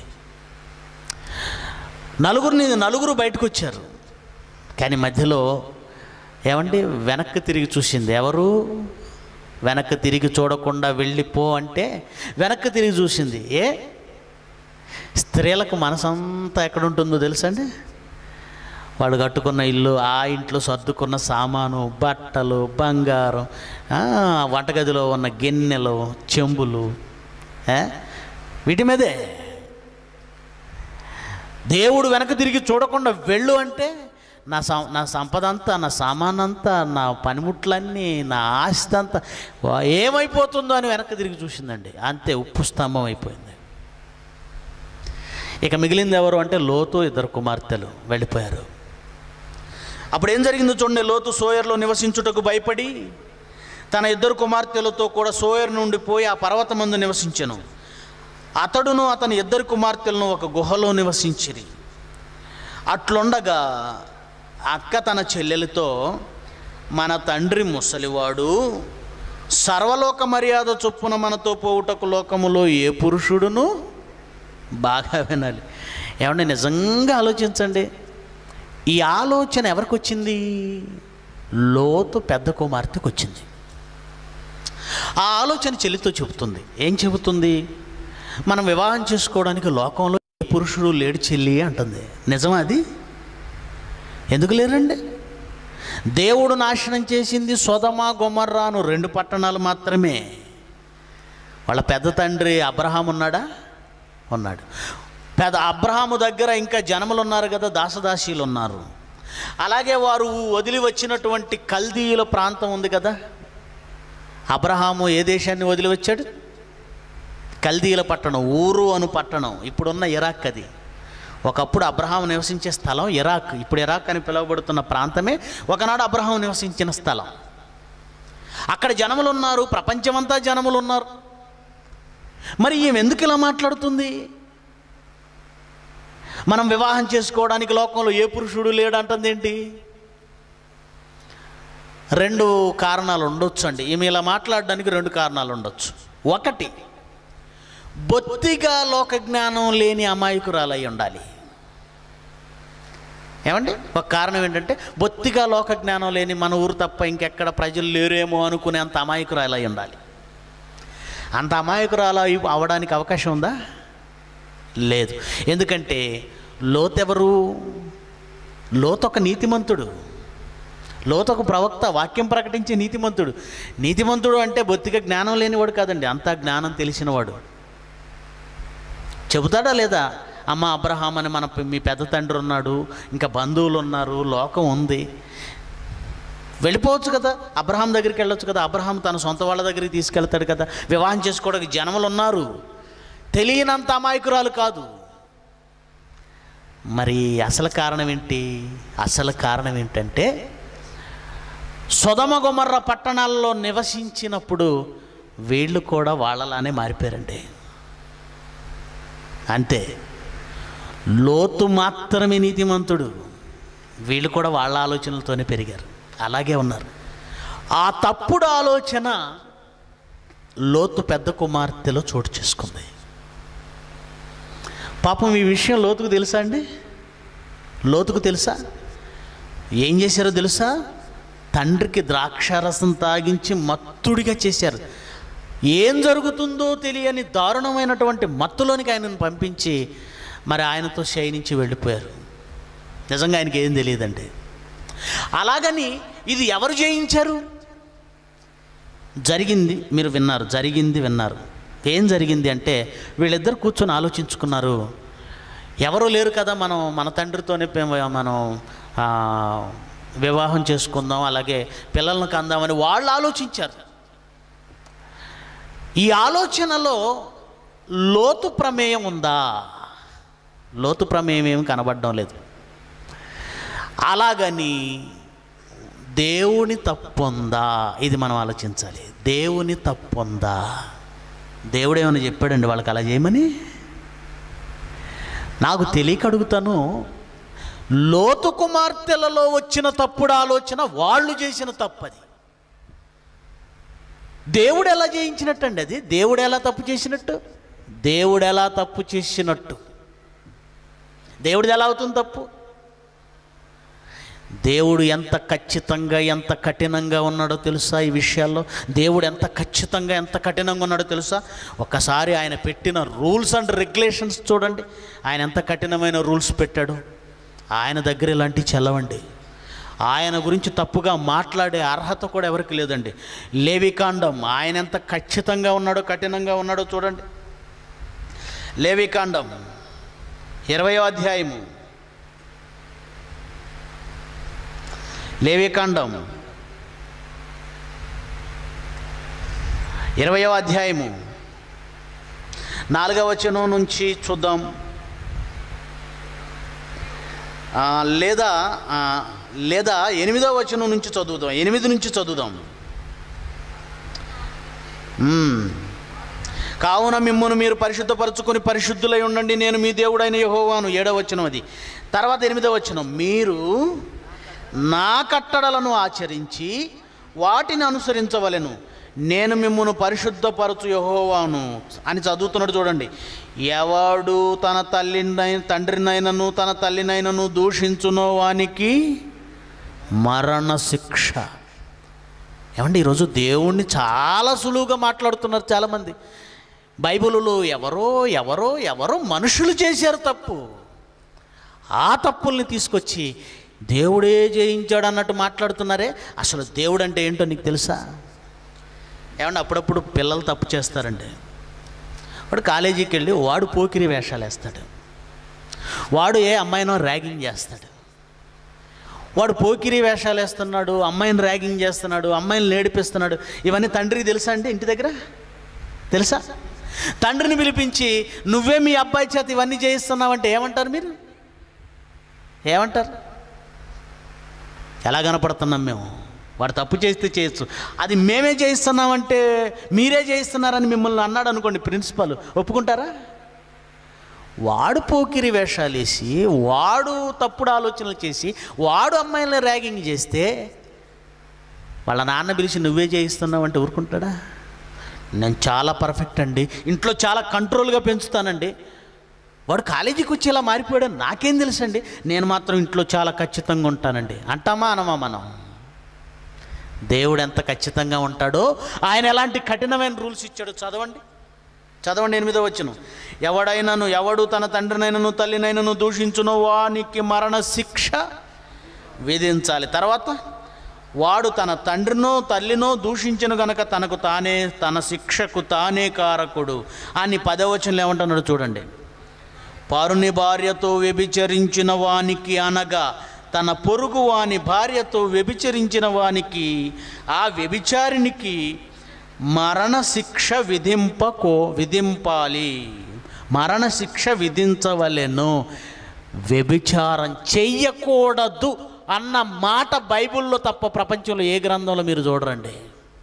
నలుగురు బయటకు వచ్చారు. కానీ మధ్యలో ఏమండి వెనక్కి తిరిగి చూసింది ఎవరు? వెనక్కి తిరిగి చూడకుండా వెళ్ళిపో అంటే వెనక్కి తిరిగి చూసింది. స్త్రీలకు మనసంతా ఎక్కడుంటుందో తెలుసండి? వాడు కట్టుకున్న ఇల్లు, ఆ ఇంట్లో సర్దుకున్న సామాను, బట్టలు, బంగారం, వంటగదిలో ఉన్న గిన్నెలు, చెంబులు, వీటి మీదే. దేవుడు వెనక్కి తిరిగి చూడకుండా వెళ్ళు అంటే నా సంపద అంతా, నా సామానంతా, నా పనిముట్లన్నీ, నా ఆస్తి అంతా ఏమైపోతుందో అని వెనక్కి తిరిగి చూసిందండి. అంతే, ఉప్పు స్తంభం అయిపోయింది. ఇక మిగిలింది ఎవరు అంటే లోతు, ఇద్దరు కుమార్తెలు వెళ్ళిపోయారు. అప్పుడు ఏం జరిగిందో చూడండి. లోతు సోయర్లో నివసించుటకు భయపడి తన ఇద్దరు కుమార్తెలతో కూడా సోయర్ నుండి పోయి ఆ పర్వతమందు నివసించెను. అతడును అతని ఇద్దరు కుమార్తెలను ఒక గుహలో నివసించిరి. అట్లుండగా అక్క తన చెల్లెలతో, మన తండ్రి ముసలివాడు, సర్వలోక మర్యాద చొప్పున మనతో పోవుటకు లోకములో ఏ పురుషుడును, బాగా వినాలి ఏమంటే, నిజంగా ఆలోచించండి. ఈ ఆలోచన ఎవరికి వచ్చింది? లోతు పెద్ద కుమార్తెకు వచ్చింది. ఆ ఆలోచన చెల్లితో చెబుతుంది. ఏం చెబుతుంది? మనం వివాహం చేసుకోవడానికి లోకంలో ఏ పురుషుడు లేడు చెల్లి అంటుంది. నిజమా అది? ఎందుకు లేరండి? దేవుడు నాశనం చేసింది సొదొమ గొమొర్రాను 2 పట్టణాలు మాత్రమే. వాళ్ళ పెద్ద తండ్రి అబ్రహాము ఉన్నాడా? ఉన్నాడు. పెద్ద అబ్రహాము దగ్గర ఇంకా జనములు ఉన్నారు కదా, దాసదాసీలు ఉన్నారు. అలాగే వారు వదిలి వచ్చినటువంటి కల్దీయుల ప్రాంతం ఉంది కదా. అబ్రహాము ఏ దేశాన్ని వదిలి వచ్చాడు? కల్దీయుల పట్టణం, ఊరు అను పట్టణం, ఇప్పుడున్న ఇరాక్. అది ఒకప్పుడు అబ్రహాము నివసించే స్థలం ఇరాక్. ఇప్పుడు ఇరాక్ అని పిలువబడుతున్న ప్రాంతమే ఒకనాడు అబ్రహాము నివసించిన స్థలం. అక్కడ జనములు ఉన్నారు, ప్రపంచమంతా జనములు ఉన్నారు. మరి ఈమె ఎందుకు ఇలా మాట్లాడుతుంది? మనం వివాహం చేసుకోవడానికి లోకంలో ఏ పురుషుడు లేడు అంటుంది ఏంటి? 2 కారణాలు ఉండొచ్చు అండి. ఈమె ఇలా మాట్లాడడానికి 2 కారణాలు ఉండొచ్చు. ఒకటి, బొత్తిగా లోక జ్ఞానం లేని అమాయకురాలై ఉండాలి. ఏమండి? ఒక కారణం ఏంటంటే బొత్తిగా లోక జ్ఞానం లేని, మన ఊరు తప్ప ఇంకెక్కడ ప్రజలు లేరేమో అనుకునే అంత అమాయకురాలై ఉండాలి. అంత అమాయకురాలు అవడానికి అవకాశం ఉందా? లేదు. ఎందుకంటే లోతు ఎవరు? లోతు ఒక నీతిమంతుడు, లోతు ఒక ప్రవక్త, వాక్యం ప్రకటించే నీతిమంతుడు. నీతిమంతుడు అంటే బొత్తిగా జ్ఞానం లేనివాడు కాదండి, అంతా జ్ఞానం తెలిసినవాడు. చెబుతాడా లేదా? అమ్మ అబ్రహాం అని మీ పెద్ద తండ్రి ఉన్నాడు, ఇంకా బంధువులు ఉన్నారు, లోకం ఉంది, వెళ్ళిపోవచ్చు కదా, అబ్రహాం దగ్గరికి వెళ్ళొచ్చు కదా. అబ్రహాం తన సొంత వాళ్ళ దగ్గరికి తీసుకెళ్తాడు కదా. వివాహం చేసుకోవడానికి జనములు ఉన్నారు. తెలియనంత అమాయకురాలు కాదు. మరి అసలు కారణం ఏంటి? అసలు కారణం ఏంటంటే సొదొమ గొమొర్రా పట్టణాల్లో నివసించినప్పుడు వీళ్ళు కూడా వాళ్ళలానే మారిపోయారండి. అంతే. లోతు మాత్రమే నీతిమంతుడు, వీళ్ళు కూడా వాళ్ళ ఆలోచనలతోనే పెరిగారు, అలాగే ఉన్నారు. ఆ తప్పుడు ఆలోచన లోతు పెద్ద కుమార్తెలో చోటు చేసుకుంది. పాపం ఈ విషయం లోతుకు తెలుసా అండి? లోతుకు తెలుసా? ఏం చేశారో తెలుసా? తండ్రికి ద్రాక్షారసం తాగించి మత్తుడిగా చేశారు. ఏం జరుగుతుందో తెలియని దారుణమైనటువంటి మత్తులోనికి ఆయనను పంపించి మరి ఆయనతో శయనించి వెళ్ళిపోయారు. నిజంగా ఆయనకి ఏం తెలియదండి. అలాగని ఇది ఎవరు చేయించారు? జరిగింది మీరు విన్నారు, జరిగింది విన్నారు. ఏం జరిగింది అంటే వీళ్ళిద్దరు కూర్చొని ఆలోచించుకున్నారు. ఎవరు లేరు కదా, మన తండ్రితోనే మనం వివాహం చేసుకుందాం, అలాగే పిల్లలను కందామని వాళ్ళు ఆలోచించారు. ఈ ఆలోచనలో లోతు ప్రమేయం ఉందా? లోతు ప్రమేయం ఏమి కనబడడం లేదు. అలాగని దేవుని తప్పు ఉందా? ఇది మనం ఆలోచించాలి. దేవుని తప్పు ఉందా? దేవుడు ఏమైనా చెప్పాడండి వాళ్ళకి అలా చేయమని? నాకు తెలియక అడుగుతాను. లోతు కుమార్తెలలో వచ్చిన తప్పుడు ఆలోచన వాళ్ళు చేసిన తప్పది. దేవుడు ఎలా చేయించినట్టు అండి అది? దేవుడు ఎలా తప్పు చేసినట్టు? దేవుడు ఎలా తప్పు చేసినట్టు? దేవుడిది ఎలా అవుతుంది తప్పు? దేవుడు ఎంత ఖచ్చితంగా ఎంత కఠినంగా ఉన్నాడో తెలుసా? ఈ విషయాల్లో దేవుడు ఎంత ఖచ్చితంగా ఎంత కఠినంగా ఉన్నాడో తెలుసా? ఒక్కసారి ఆయన పెట్టిన రూల్స్ అండ్ రెగ్యులేషన్స్ చూడండి. ఆయన ఎంత కఠినమైన రూల్స్ పెట్టాడు. ఆయన దగ్గర ఇలాంటివి చెల్లవండి. ఆయన గురించి తప్పుగా మాట్లాడే అర్హత కూడా ఎవరికి లేదండి. లేవికాండం ఆయన ఎంత ఖచ్చితంగా ఉన్నాడో కఠినంగా ఉన్నాడో చూడండి. లేవికాండం 20వ అధ్యాయము, లేవికాండం 20వ అధ్యాయము 4వ వచనం నుంచి చూద్దాం. లేదా 8వ వచనం నుంచి చదువుదాం. 8 నుంచి చదువుదాం. కావున మిమ్మును మీరు పరిశుద్ధపరచుకొని పరిశుద్ధులై ఉండండి, నేను మీ దేవుడైన యెహోవాను. 7వ వచనం అది. తర్వాత 8వ వచనం, మీరు నా కట్టడలను ఆచరించి వాటిని అనుసరించవలెను, నేను మిమ్మును పరిశుద్ధపరచు యెహోవాను అని చదువుతున్నాడు చూడండి. ఎవడు తన తండ్రినైనను తన తల్లినైనను దూషించునో వానికి మరణ శిక్ష. ఏమండి, ఈరోజు దేవుణ్ణి చాలా సులువుగా మాట్లాడుతున్నారు చాలామంది. బైబిలులో ఎవరో మనుషులు చేశారు తప్పు. ఆ తప్పుల్ని తీసుకొచ్చి దేవుడే జయించాడు అన్నట్టు మాట్లాడుతున్నారే. అసలు దేవుడు అంటే ఏంటో నీకు తెలుసా? ఏమంటే అప్పుడప్పుడు పిల్లలు తప్పు చేస్తారండి. వాడు కాలేజీకి వెళ్ళి వాడు పోకిరి వేషాలు వేస్తాడు. వాడు ఏ అమ్మాయినో ర్యాగింగ్ చేస్తాడు. వాడు పోకిరి వేషాలు వేస్తున్నాడు, అమ్మాయిని ర్యాగింగ్ చేస్తున్నాడు, అమ్మాయిని నేడిపిస్తున్నాడు. ఇవన్నీ తండ్రికి తెలుసా అండి? ఇంటి దగ్గర తెలుసా? తండ్రిని పిలిపించి నువ్వే మీ అబ్బాయి చేత ఇవన్నీ చేయిస్తున్నావంటే ఏమంటారు మీరు? ఏమంటారు? ఎలా కనపడుతున్నాం మేము? వాడు తప్పు చేస్తే చేయొచ్చు, అది మేమే చేయిస్తున్నామంటే మీరే చేయిస్తున్నారని మిమ్మల్ని అన్నాడు అనుకోండి ప్రిన్సిపల్, ఒప్పుకుంటారా? వాడు పోకిరి వేషాలు వేసి, వాడు తప్పుడు ఆలోచనలు చేసి, వాడు అమ్మాయిలను ర్యాగింగ్ చేస్తే వాళ్ళ నాన్న పిలిచి నువ్వే చేయిస్తున్నావంటే ఊరుకుంటాడా? నేను చాలా పర్ఫెక్ట్ అండి, ఇంట్లో చాలా కంట్రోల్గా పెంచుతానండి. వాడు కాలేజీకి వచ్చి ఇలా మారిపోయాడని నాకేం తెలుసండి, నేను మాత్రం ఇంట్లో చాలా ఖచ్చితంగా ఉంటానండి అంటామా అనమా మనం? దేవుడు ఎంత ఖచ్చితంగా ఉంటాడో, ఆయన ఎలాంటి కఠినమైన రూల్స్ ఇచ్చాడో చదవండి. 8వ వచనం, ఎవడు తన తండ్రినైనను తల్లినైనను దూషించునో వానికి మరణ శిక్ష విధించాలి. తర్వాత వాడు తన తండ్రినో తల్లినో దూషించను గనక తన శిక్షకు తానే కారకుడు అని 10వ వచనంలో ఏమంటున్నాడు చూడండి. పరుని భార్యతో వ్యభిచరించిన వానికి, అనగా తన పొరుగు వాని భార్యతో వ్యభిచరించిన వానికి, ఆ వ్యభిచారినికి మరణ శిక్ష విధింపాలి, మరణ శిక్ష విధించవలెను. వ్యభిచారం చెయ్యకూడదు అన్న మాట బైబిల్లో తప్ప ప్రపంచంలో ఏ గ్రంథంలో మీరు చూడరండి.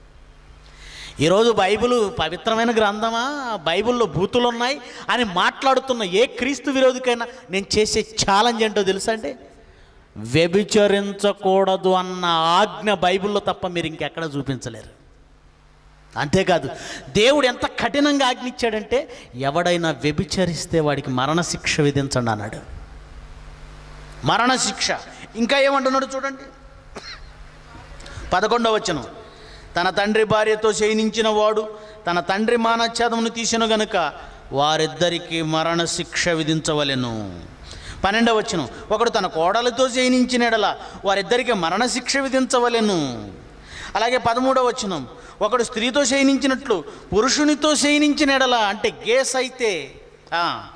ఈరోజు బైబిల్ పవిత్రమైన గ్రంథమా, బైబిల్లో బూతులు ఉన్నాయి అని మాట్లాడుతున్న ఏ క్రీస్తు విరోధికైనా నేను చేసే ఛాలెంజ్ ఏంటో తెలుసా అండి? వ్యభిచరించకూడదు అన్న ఆజ్ఞ బైబిల్లో తప్ప మీరు ఇంకెక్కడ చూపించలేరు. అంతేకాదు, దేవుడు ఎంత కఠినంగా ఆజ్ఞ ఇచ్చాడంటే, ఎవడైనా వ్యభిచరిస్తే వాడికి మరణశిక్ష విధించండి అన్నాడు. మరణశిక్ష. ఇంకా ఏమంటున్నాడు చూడండి, 11వ వచనం, తన తండ్రి భార్యతో శయనించిన వాడు తన తండ్రి మానచ్ఛేదమును తీసిన గనుక వారిద్దరికి మరణశిక్ష విధించవలెను. 12వ వచనం, ఒకడు తన కోడలతో శయనించిన ఎడల వారిద్దరికి మరణశిక్ష విధించవలెను. అలాగే 13వ వచనం, ఒకడు స్త్రీతో శయనించినట్లు పురుషునితో శయనించిన ఎడల, అంటే గేస్ అయితే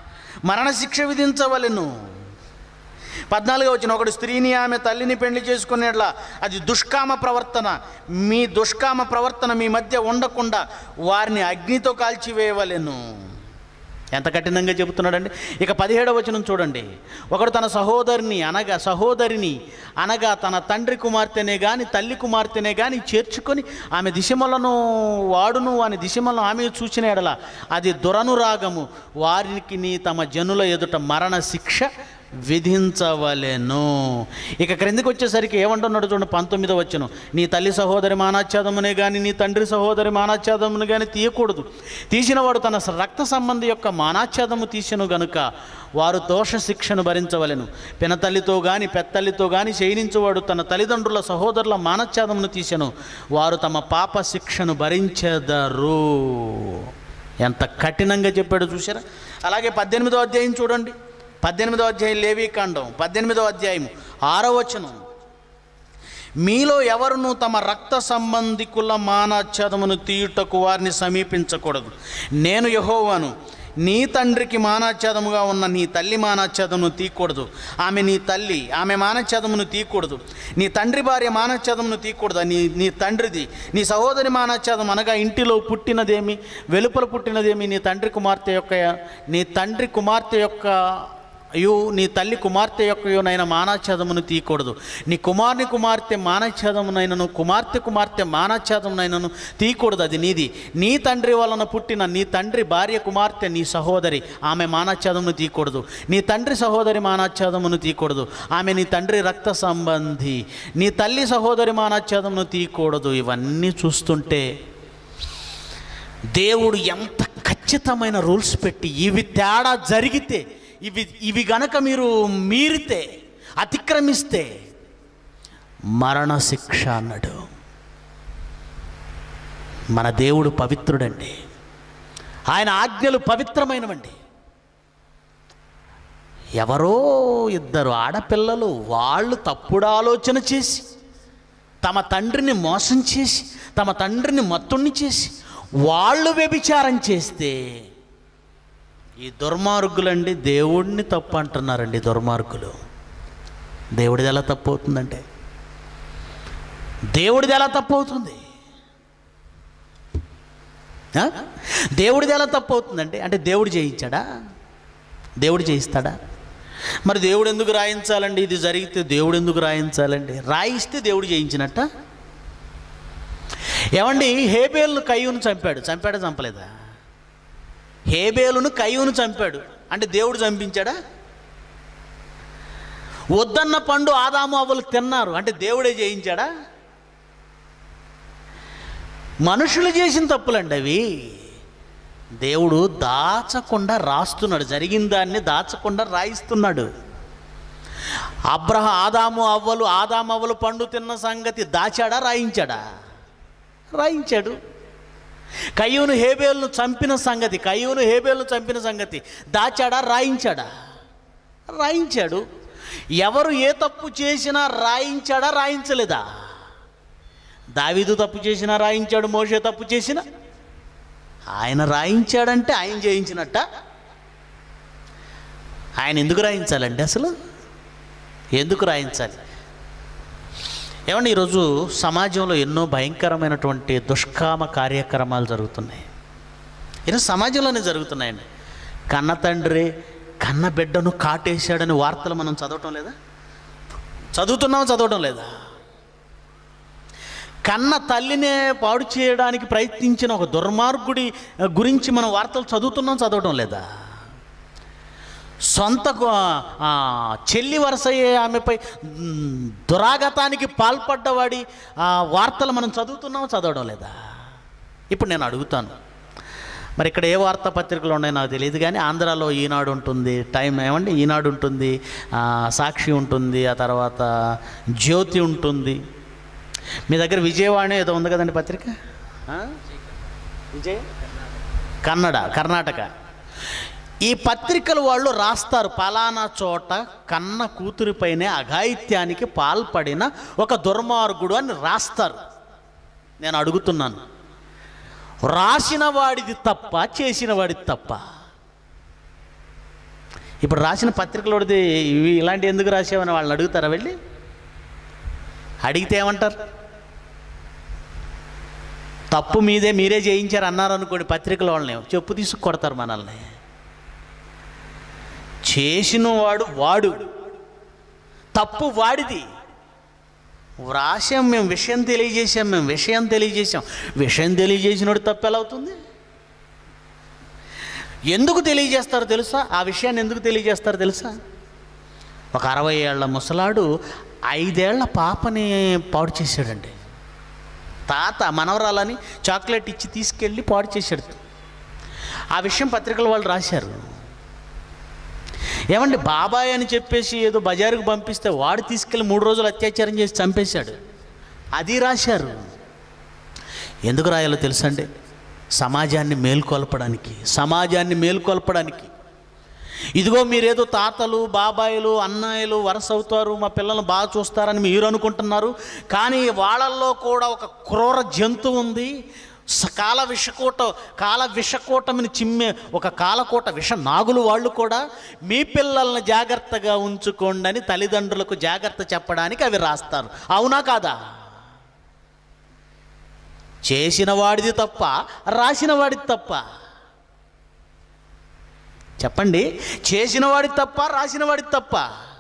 మరణశిక్ష విధించవలెను. 14వ వచనం, ఒకడు స్త్రీని ఆమె తల్లిని పెళ్లి చేసుకునేట్లా అది దుష్కామ ప్రవర్తన, మీ దుష్కామ ప్రవర్తన మీ మధ్య ఉండకుండా వారిని అగ్నితో కాల్చివేయవలెను. ఎంత కఠినంగా చెబుతున్నాడండి. ఇక 17వ వచనం చూడండి, ఒకడు తన సహోదరిని అనగా తన తండ్రి కుమార్తెనే గాని తల్లి కుమార్తెనే గాని చేర్చుకొని ఆమె దిశమలను వాడును వాని దిశమలను ఆమె చూచిన ఎడల అది దురనురాగము, వారికి తమ జనుల ఎదుట మరణ శిక్ష విధించవలెను. ఇక క్రిందికి వచ్చేసరికి ఏమంటున్నాడు చూడండి, 19వ వచనం, నీ తల్లి సహోదరి మానాచ్ఛాదమునే కానీ నీ తండ్రి సహోదరి మానాచ్ఛాదమును కానీ తీయకూడదు. తీసినవాడు తన రక్త సంబంధి యొక్క మానాచ్ఛాదము తీసెను గనుక వారు దోష శిక్షను భరించవలెను. పినతల్లితో కానీ పెత్తల్లితో కానీ శయనించువాడు తన తల్లిదండ్రుల సహోదరుల మానాచ్ఛాదమును తీసెను, వారు తమ పాప శిక్షను భరించెదరు. ఎంత కఠినంగా చెప్పాడు చూసారా. అలాగే 18వ అధ్యాయం చూడండి, 18వ అధ్యాయం లేవీకాండం 18వ అధ్యాయం 6వ వచనం, మీలో ఎవరును తమ రక్త సంబంధికుల మానాచ్ఛాదమును తీయుటకు వారిని సమీపించకూడదు. నేను యెహోవాను. నీ తండ్రికి మానాచ్ఛాదముగా ఉన్న నీ తల్లి మానాచ్ఛాదమును తీయకూడదు. ఆమె నీ తల్లి, ఆమె మానాచ్ఛాదమును తీయకూడదు. నీ తండ్రి భార్య మానాచ్ఛాదమును తీయకూడదు. నీ తండ్రిది. నీ సహోదరి మానాచ్ఛాదం అనగా ఇంటిలో పుట్టినదేమి వెలుపల పుట్టినదేమి నీ తండ్రి కుమార్తె యొక్క నీ తల్లి కుమార్తె యొక్కనైనా మానాచ్ఛాదమును తీయకూడదు. నీ కుమార్తె మానాచ్ఛాదమునైనను కుమార్తె మానాచ్ఛాదమునైనను తీయకూడదు, అది నీది. నీ తండ్రి వలన పుట్టిన నీ తండ్రి భార్య కుమార్తె నీ సహోదరి, ఆమె మానాచ్ఛాదమును తీయకూడదు. నీ తండ్రి సహోదరి మానాచ్ఛాదమును తీయకూడదు, ఆమె నీ తండ్రి రక్త సంబంధి. నీ తల్లి సహోదరి మానాచ్ఛాదమును తీయకూడదు. ఇవన్నీ చూస్తుంటే దేవుడు ఎంత ఖచ్చితమైన రూల్స్ పెట్టి, ఇవి తేడా జరిగితే, ఇవి గనక మీరు మీరితే, అతిక్రమిస్తే మరణశిక్ష అన్నాడు. మన దేవుడు పవిత్రుడండి, ఆయన ఆజ్ఞలు పవిత్రమైనవండి. ఎవరో ఇద్దరు ఆడపిల్లలు వాళ్ళు తప్పుడు ఆలోచన చేసి తమ తండ్రిని మోసం చేసి తమ తండ్రిని మత్తుణ్ణి చేసి వాళ్ళు వ్యభిచారం చేస్తే ఈ దుర్మార్గులండి దేవుడిని తప్పు అంటున్నారండి. దుర్మార్గులు దేవుడిది ఎలా తప్పు అవుతుందంటే, దేవుడిది ఎలా తప్పు అవుతుంది? దేవుడిది ఎలా తప్పు అవుతుందంటే, అంటే దేవుడు చేయించాడా? దేవుడు చేయిస్తాడా? మరి దేవుడు ఎందుకు రాయించాలండి? ఇది జరిగితే దేవుడు ఎందుకు రాయించాలండి? రాయిస్తే దేవుడు చేయించినట్ట. ఏమండి, హేబేలును కయ్యూను చంపాడా చంపలేదా? హేబేలును కయ్యూను చంపాడు అంటే దేవుడు చంపించాడా? వద్దన్న పండు ఆదాము అవ్వలు తిన్నారు అంటే దేవుడే చేయించాడా? మనుషులు చేసిన తప్పులండి అవి. దేవుడు దాచకుండా రాస్తున్నాడు, జరిగిన దాన్ని దాచకుండా రాయిస్తున్నాడు. ఆదాము అవ్వలు పండు తిన్న సంగతి దాచాడా రాయించాడా? రాయించాడు. కయ్యూను హేబేలును చంపిన సంగతి దాచాడా రాయించాడా? రాయించాడు. ఎవరు ఏ తప్పు చేసినా రాయించాడా రాయించలేదా? దావీదు తప్పు చేసినా రాయించాడు, మోషే తప్పు చేసినా ఆయన రాయించాడంటే ఆయన చేయించినట్ట. ఆయన ఎందుకు రాయించాలండి? అసలు ఎందుకు రాయించాలి? ఏమండి, ఈరోజు సమాజంలో ఎన్నో భయంకరమైనటువంటి దుష్కామ కార్యక్రమాలు జరుగుతున్నాయి. ఈరోజు సమాజంలోనే జరుగుతున్నాయండి. కన్న తండ్రి కన్న బిడ్డను కాటేశాడని వార్తలు మనం చదవటం లేదా? చదవటం లేదా? కన్న తల్లినే పాడు చేయడానికి ప్రయత్నించిన ఒక దుర్మార్గుడి గురించి మనం వార్తలు చదవటం లేదా? సొంత చెల్లి వరసయ్యే ఆమెపై దురాఘాతానికి పాల్పడ్డవాడి వార్తలు మనం చదవడం లేదా? ఇప్పుడు నేను అడుగుతాను, మరి ఇక్కడ ఏ వార్తాపత్రికలు ఉన్నాయో నాకు తెలియదు, కానీ ఆంధ్రాలో ఈనాడు ఉంటుంది, ఈనాడు ఉంటుంది, సాక్షి ఉంటుంది, ఆ తర్వాత జ్యోతి ఉంటుంది. మీ దగ్గర విజయవాడ ఏదో ఉంది కదండి పత్రిక, కర్ణాటక. ఈ పత్రికలు వాళ్ళు రాస్తారు, పలానా చోట కన్న కూతురిపైనే అఘాయిత్యానికి పాల్పడిన ఒక దుర్మార్గుడు అని రాస్తారు. నేను అడుగుతున్నాను, రాసిన వాడిది తప్ప చేసిన వాడిది తప్ప? ఇప్పుడు రాసిన పత్రికలోది ఇవి ఇలాంటి ఎందుకు రాసావని వాళ్ళని అడుగుతారా? వెళ్ళి అడిగితే ఏమంటారు? తప్పు మీదే, మీరే చేయించారు అన్నారు అనుకోండి, పత్రికల వాళ్ళని చెప్పు తీసుకు కొడతారు మనల్ని. చేసిన వాడు తప్పు వాడిది. వ్రాసాం మేము, విషయం తెలియజేసాం. విషయం తెలియజేసినోడు తప్పు ఎలా అవుతుంది? ఎందుకు తెలియజేస్తారో తెలుసా? ఆ విషయాన్ని ఎందుకు తెలియజేస్తారో తెలుసా? ఒక 60 ఏళ్ల ముసలాడు 5 ఏళ్ల పాపని పాడు చేశాడండి. తాత మనవరాలని చాక్లెట్ ఇచ్చి తీసుకెళ్ళి పాడు చేశాడు. ఆ విషయం పత్రికల వాళ్ళు రాశారు. ఏమండి, బాబాయ్ అని చెప్పేసి ఏదో బజారుకు పంపిస్తే వాడు తీసుకెళ్ళి 3 రోజులు అత్యాచారం చేసి చంపేశాడు. అది రాశారు. ఎందుకు రాయాలో తెలుసండి? సమాజాన్ని మేల్కొల్పడానికి. ఇదిగో మీరేదో తాతలు, బాబాయిలు, అన్నయ్యలు వరుస అవుతారు, మా పిల్లలను బాగా చూస్తారని మీరు అనుకుంటున్నారు. కానీ వాళ్ళల్లో కూడా ఒక క్రూర జంతువు ఉంది. కాల విషకూటమిని చిమ్మే ఒక కాలకూట విష నాగులు. వాళ్ళు కూడా మీ పిల్లల్ని జాగ్రత్తగా ఉంచుకోండి అని తల్లిదండ్రులకు జాగ్రత్త చెప్పడానికి అవి రాస్తారు. అవునా కాదా? చేసిన వాడిది తప్ప, రాసిన వాడిది తప్ప? చెప్పండి. చేసిన వాడిది తప్ప, రాసిన వాడిది తప్ప?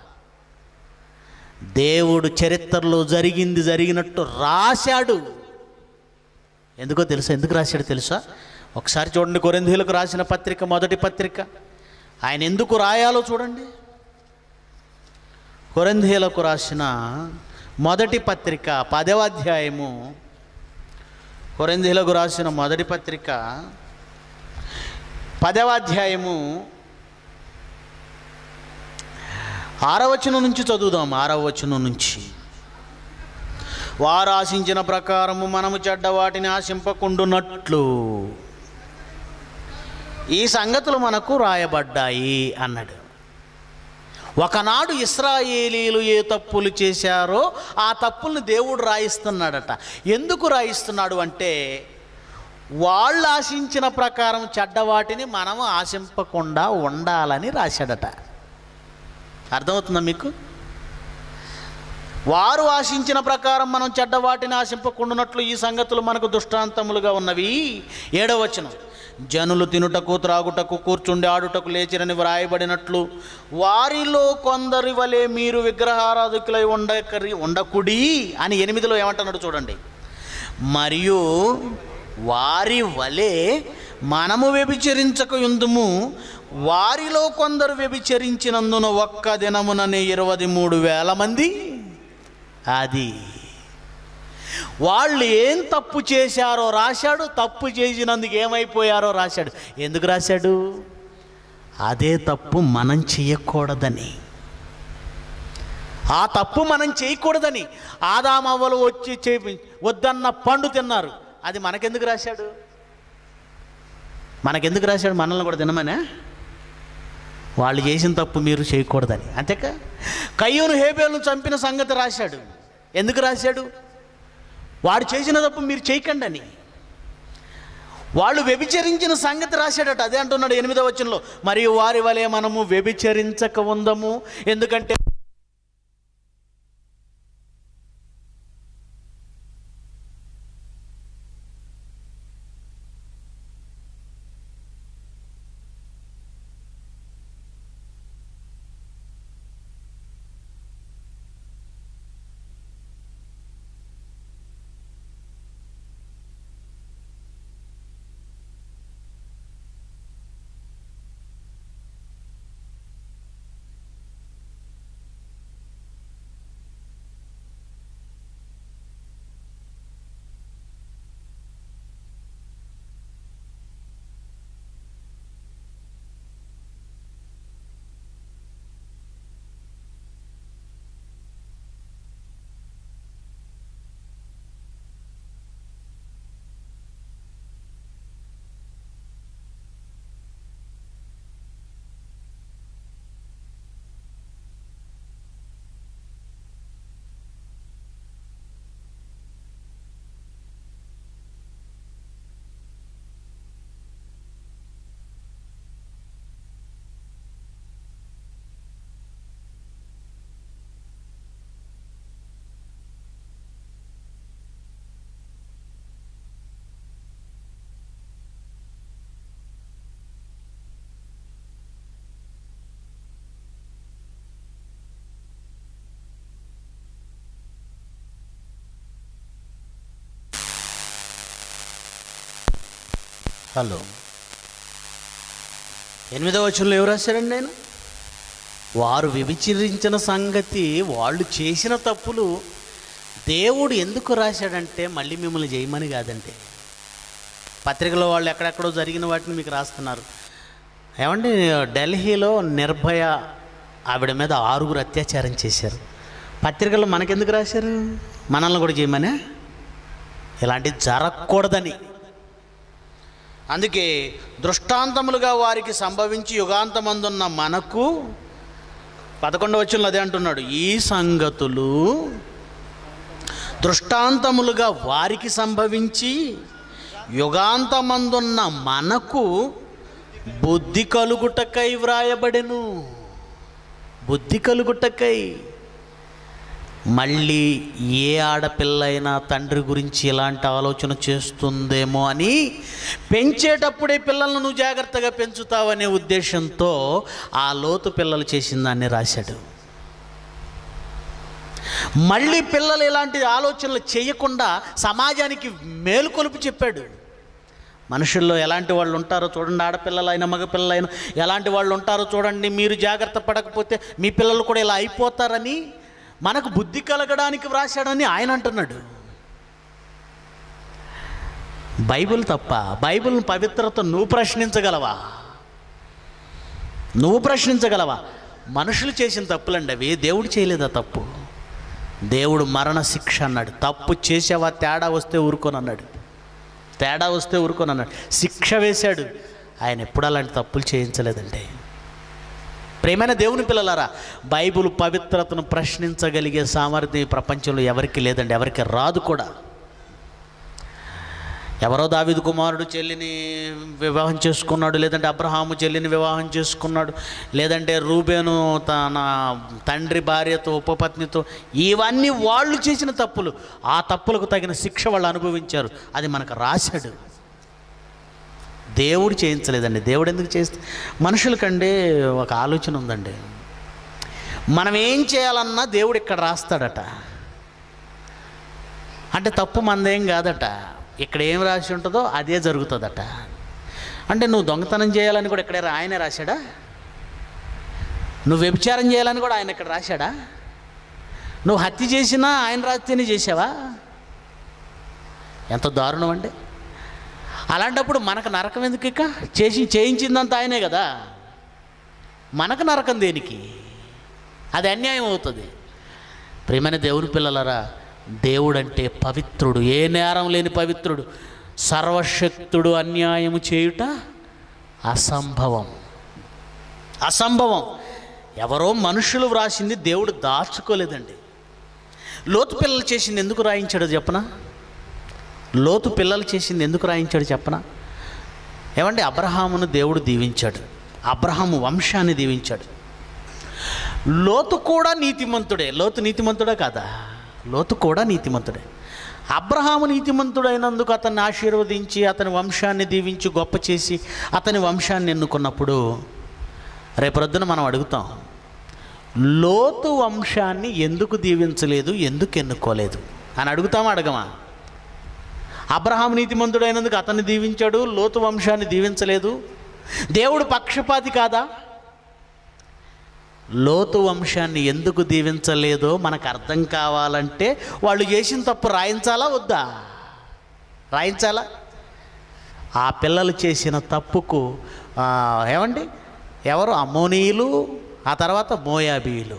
దేవుడు చరిత్రలో జరిగినట్టు రాశాడు. ఎందుకో తెలుసా? ఎందుకు రాశాడు తెలుసా? ఒకసారి చూడండి, కొరింథీయులకు రాసిన పత్రిక, మొదటి పత్రిక. ఆయన ఎందుకు రాయాలో చూడండి. కొరింథీయులకు రాసిన మొదటి పత్రిక 10వ అధ్యాయము. కొరింథీయులకు రాసిన మొదటి పత్రిక 10వ అధ్యాయము 6వ వచనం నుంచి చదువుదాం. 6వ వచనం నుంచి. వారు ఆశించిన ప్రకారము మనము చెడ్డ వాటిని ఆశింపకుండునట్లు ఈ సంగతులు మనకు రాయబడ్డాయి అన్నాడు. ఒకనాడు ఇశ్రాయేలీలు ఏ తప్పులు చేశారో ఆ తప్పుల్ని దేవుడు రాయిస్తున్నాడట. ఎందుకు రాయిస్తున్నాడు అంటే, వాళ్ళు ఆశించిన ప్రకారం చెడ్డవాటిని మనము ఆశింపకుండా ఉండాలని రాశాడట. అర్థమవుతుందా మీకు? వారు ఆశించిన ప్రకారం మనం చెడ్డవాటిని ఆశింపకుండానట్లు ఈ సంగతులు మనకు దృష్టాంతములుగా ఉన్నవి. 7వ వచనం. జనులు తినుటకు, త్రాగుటకు, కూర్చుండి ఆడుటకు లేచిరని వ్రాయబడినట్లు వారిలో కొందరి వలె మీరు విగ్రహారాధకులై ఉండకుడి అని 8లో ఏమంటున్నాడు చూడండి. మరియు వారి వలె మనము వ్యభిచరించకయుందుము. వారిలో కొందరు వ్యభిచరించినందున ఒక్క దినముననే 23,000 మంది. అది వాళ్ళు ఏం తప్పు చేశారో రాశాడు. తప్పు చేసినందుకు ఏమైపోయారో రాశాడు. ఎందుకు రాశాడు? అదే తప్పు మనం చేయకూడదని. ఆ తప్పు మనం చేయకూడదని. ఆదామవ్వలు వచ్చి వద్దన్న పండు తిన్నారు. అది మనకెందుకు రాశాడు? మనల్ని కూడా తినమనే. వాళ్ళు చేసిన తప్పు మీరు చేయకూడదని. అంతేకా కయ్యూను హేబేలును చంపిన సంగతి రాశాడు. ఎందుకు రాశాడు? వాడు చేసిన తప్పు మీరు చేయకండి అని. వాళ్ళు వ్యభిచరించిన సంగతి రాశాడట. అదే అంటున్నాడు 8వ వచనంలో. మరియు వారి వలె మనము వ్యభిచరించక ఉందము. ఎందుకంటే హలో, 8వ వచనంలో ఎవరు రాశారండి ఆయన? వారు వ్యభిచరించిన సంగతి, వాళ్ళు చేసిన తప్పులు దేవుడు ఎందుకు రాశాడంటే మళ్ళీ మిమ్మల్ని చేయమని కాదండి. పత్రికలో వాళ్ళు ఎక్కడెక్కడో జరిగిన వాటిని మీకు రాస్తున్నారు. ఏమండి, ఢిల్లీలో నిర్భయ ఆవిడ మీద 6 అత్యాచారం చేశారు. పత్రికల్లో మనకెందుకు రాశారు? మనల్ని కూడా చేయమనే, ఇలాంటివి జరగకూడదని. అందుకే దృష్టాంతములుగా వారికి సంభవించి యుగాంతమందున్న మనకు 11వ వచనంలో అదే అంటున్నాడు. ఈ సంగతులు దృష్టాంతములుగా వారికి సంభవించి యుగాంతమందున్న మనకు బుద్ధి కలుగుటకై వ్రాయబడెను. బుద్ధి కలుగుటకై. మళ్ళీ ఏ ఆడపిల్ల అయినా తండ్రి గురించి ఇలాంటి ఆలోచన చేస్తుందేమో అని పెంచేటప్పుడే పిల్లలను నువ్వు జాగ్రత్తగా పెంచుతావనే ఉద్దేశంతో ఆ లోతు పిల్లలు చేసిన దాన్ని రాశాడు. మళ్ళీ పిల్లలు ఇలాంటి ఆలోచనలు చేయకుండా సమాజానికి మేలుకొలుపు చెప్పాడు. మనుషుల్లో ఎలాంటి వాళ్ళు ఉంటారో చూడండి, ఆడపిల్లలైనా మగపిల్లలైనా ఎలాంటి వాళ్ళు ఉంటారో చూడండి. మీరు జాగ్రత్త పడకపోతే మీ పిల్లలు కూడా ఇలా అయిపోతారని మనకు బుద్ధి కలగడానికి వ్రాశాడని ఆయన అంటున్నాడు. బైబిల్ తప్ప? బైబిల్ పవిత్రత నువ్వు ప్రశ్నించగలవా? నువ్వు ప్రశ్నించగలవా? మనుషులు చేసిన తప్పులండి అవి, దేవుడు చేయలేదా తప్పు? దేవుడు మరణ శిక్ష అన్నాడు. తప్పు చేసావా, తేడా వస్తే ఊరుకొని అన్నాడు. తేడా వస్తే ఊరుకొని అన్నాడు. శిక్ష వేశాడు. ఆయన ఎప్పుడు అలాంటి తప్పులు చేయించలేదండి. ప్రేమైన దేవుని పిల్లలారా, బైబిల్ పవిత్రతను ప్రశ్నించగలిగే సామర్థ్యం ప్రపంచంలో ఎవరికి లేదండి, ఎవరికి రాదు కూడా. ఎవరో దావీదు కుమారుడు చెల్లిని వివాహం చేసుకున్నాడు, లేదంటే అబ్రహాము చెల్లిని వివాహం చేసుకున్నాడు, లేదంటే రూబేను తన తండ్రి భార్యతో ఉపపత్నితో, ఇవన్నీ వాళ్ళు చేసిన తప్పులు. ఆ తప్పులకు తగిన శిక్ష వాళ్ళు అనుభవించారు. అది మనకు రాశాడు. దేవుడు చేయించలేదండి. దేవుడు ఎందుకు చేస్తే? మనుషులకండి ఒక ఆలోచన ఉందండి, మనం ఏం చేయాలన్నా దేవుడు ఇక్కడ రాస్తాడట. అంటే తప్పు మనదేం కాదట, ఇక్కడ ఏం రాసి ఉంటుందో అదే జరుగుతుందట. అంటే నువ్వు దొంగతనం చేయాలని కూడా ఇక్కడే ఆయనే రాశాడా? నువ్వు వ్యభిచారం చేయాలని కూడా ఆయన ఇక్కడ రాశాడా? నువ్వు హత్య చేసినా ఆయన రాస్తేనే చేసావా? ఎంత దారుణం అండి. అలాంటప్పుడు మనకు నరకం ఎందుకు? ఇక చేయించిందంతా ఆయనే కదా, మనకు నరకం దేనికి? అది అన్యాయం అవుతుంది. ప్రియమైన దేవుని పిల్లలారా, దేవుడు అంటే పవిత్రుడు, ఏ నేరం లేని పవిత్రుడు, సర్వశక్తుడు. అన్యాయము చేయుట అసంభవం. అసంభవం. ఎవరో మనుషులు వ్రాసింది దేవుడు దాచుకోలేదండి. లోతు పిల్లలు చేసింది ఎందుకు రాయించాడో చెప్పనా? లోతు పిల్లలు చేసింది ఎందుకు రాయించాడు చెప్పనా? ఏమంటే అబ్రహామును దేవుడు దీవించాడు, అబ్రహాము వంశాన్ని దీవించాడు. లోతు కూడా నీతిమంతుడే. లోతు నీతిమంతుడా కాదా? లోతు కూడా నీతిమంతుడే. అబ్రహాము నీతిమంతుడైనందుకు అతన్ని ఆశీర్వదించి అతని వంశాన్ని దీవించి గొప్ప చేసి అతని వంశాన్ని ఎన్నుకున్నప్పుడు రేపొద్దున మనం అడుగుతాం, లోతు వంశాన్ని ఎందుకు దీవించలేదు, ఎందుకు ఎన్నుకోలేదు అని అడుగుతామా, అడగమా? అబ్రహాము నీతిమంతుడైనందుకు అతన్ని దీవించాడు, లోతు వంశాన్ని దీవించలేదు. దేవుడు పక్షపాతి కాదా? లోతు వంశాన్ని ఎందుకు దీవించలేదో మనకు అర్థం కావాలంటే వాళ్ళు చేసిన తప్పు రాయించాలా వద్దా? రాయించాలా? ఆ పిల్లలు చేసిన తప్పుకు ఏమండి, ఎవరు? అమ్మోనీయులు, ఆ తర్వాత మోయాబీయులు.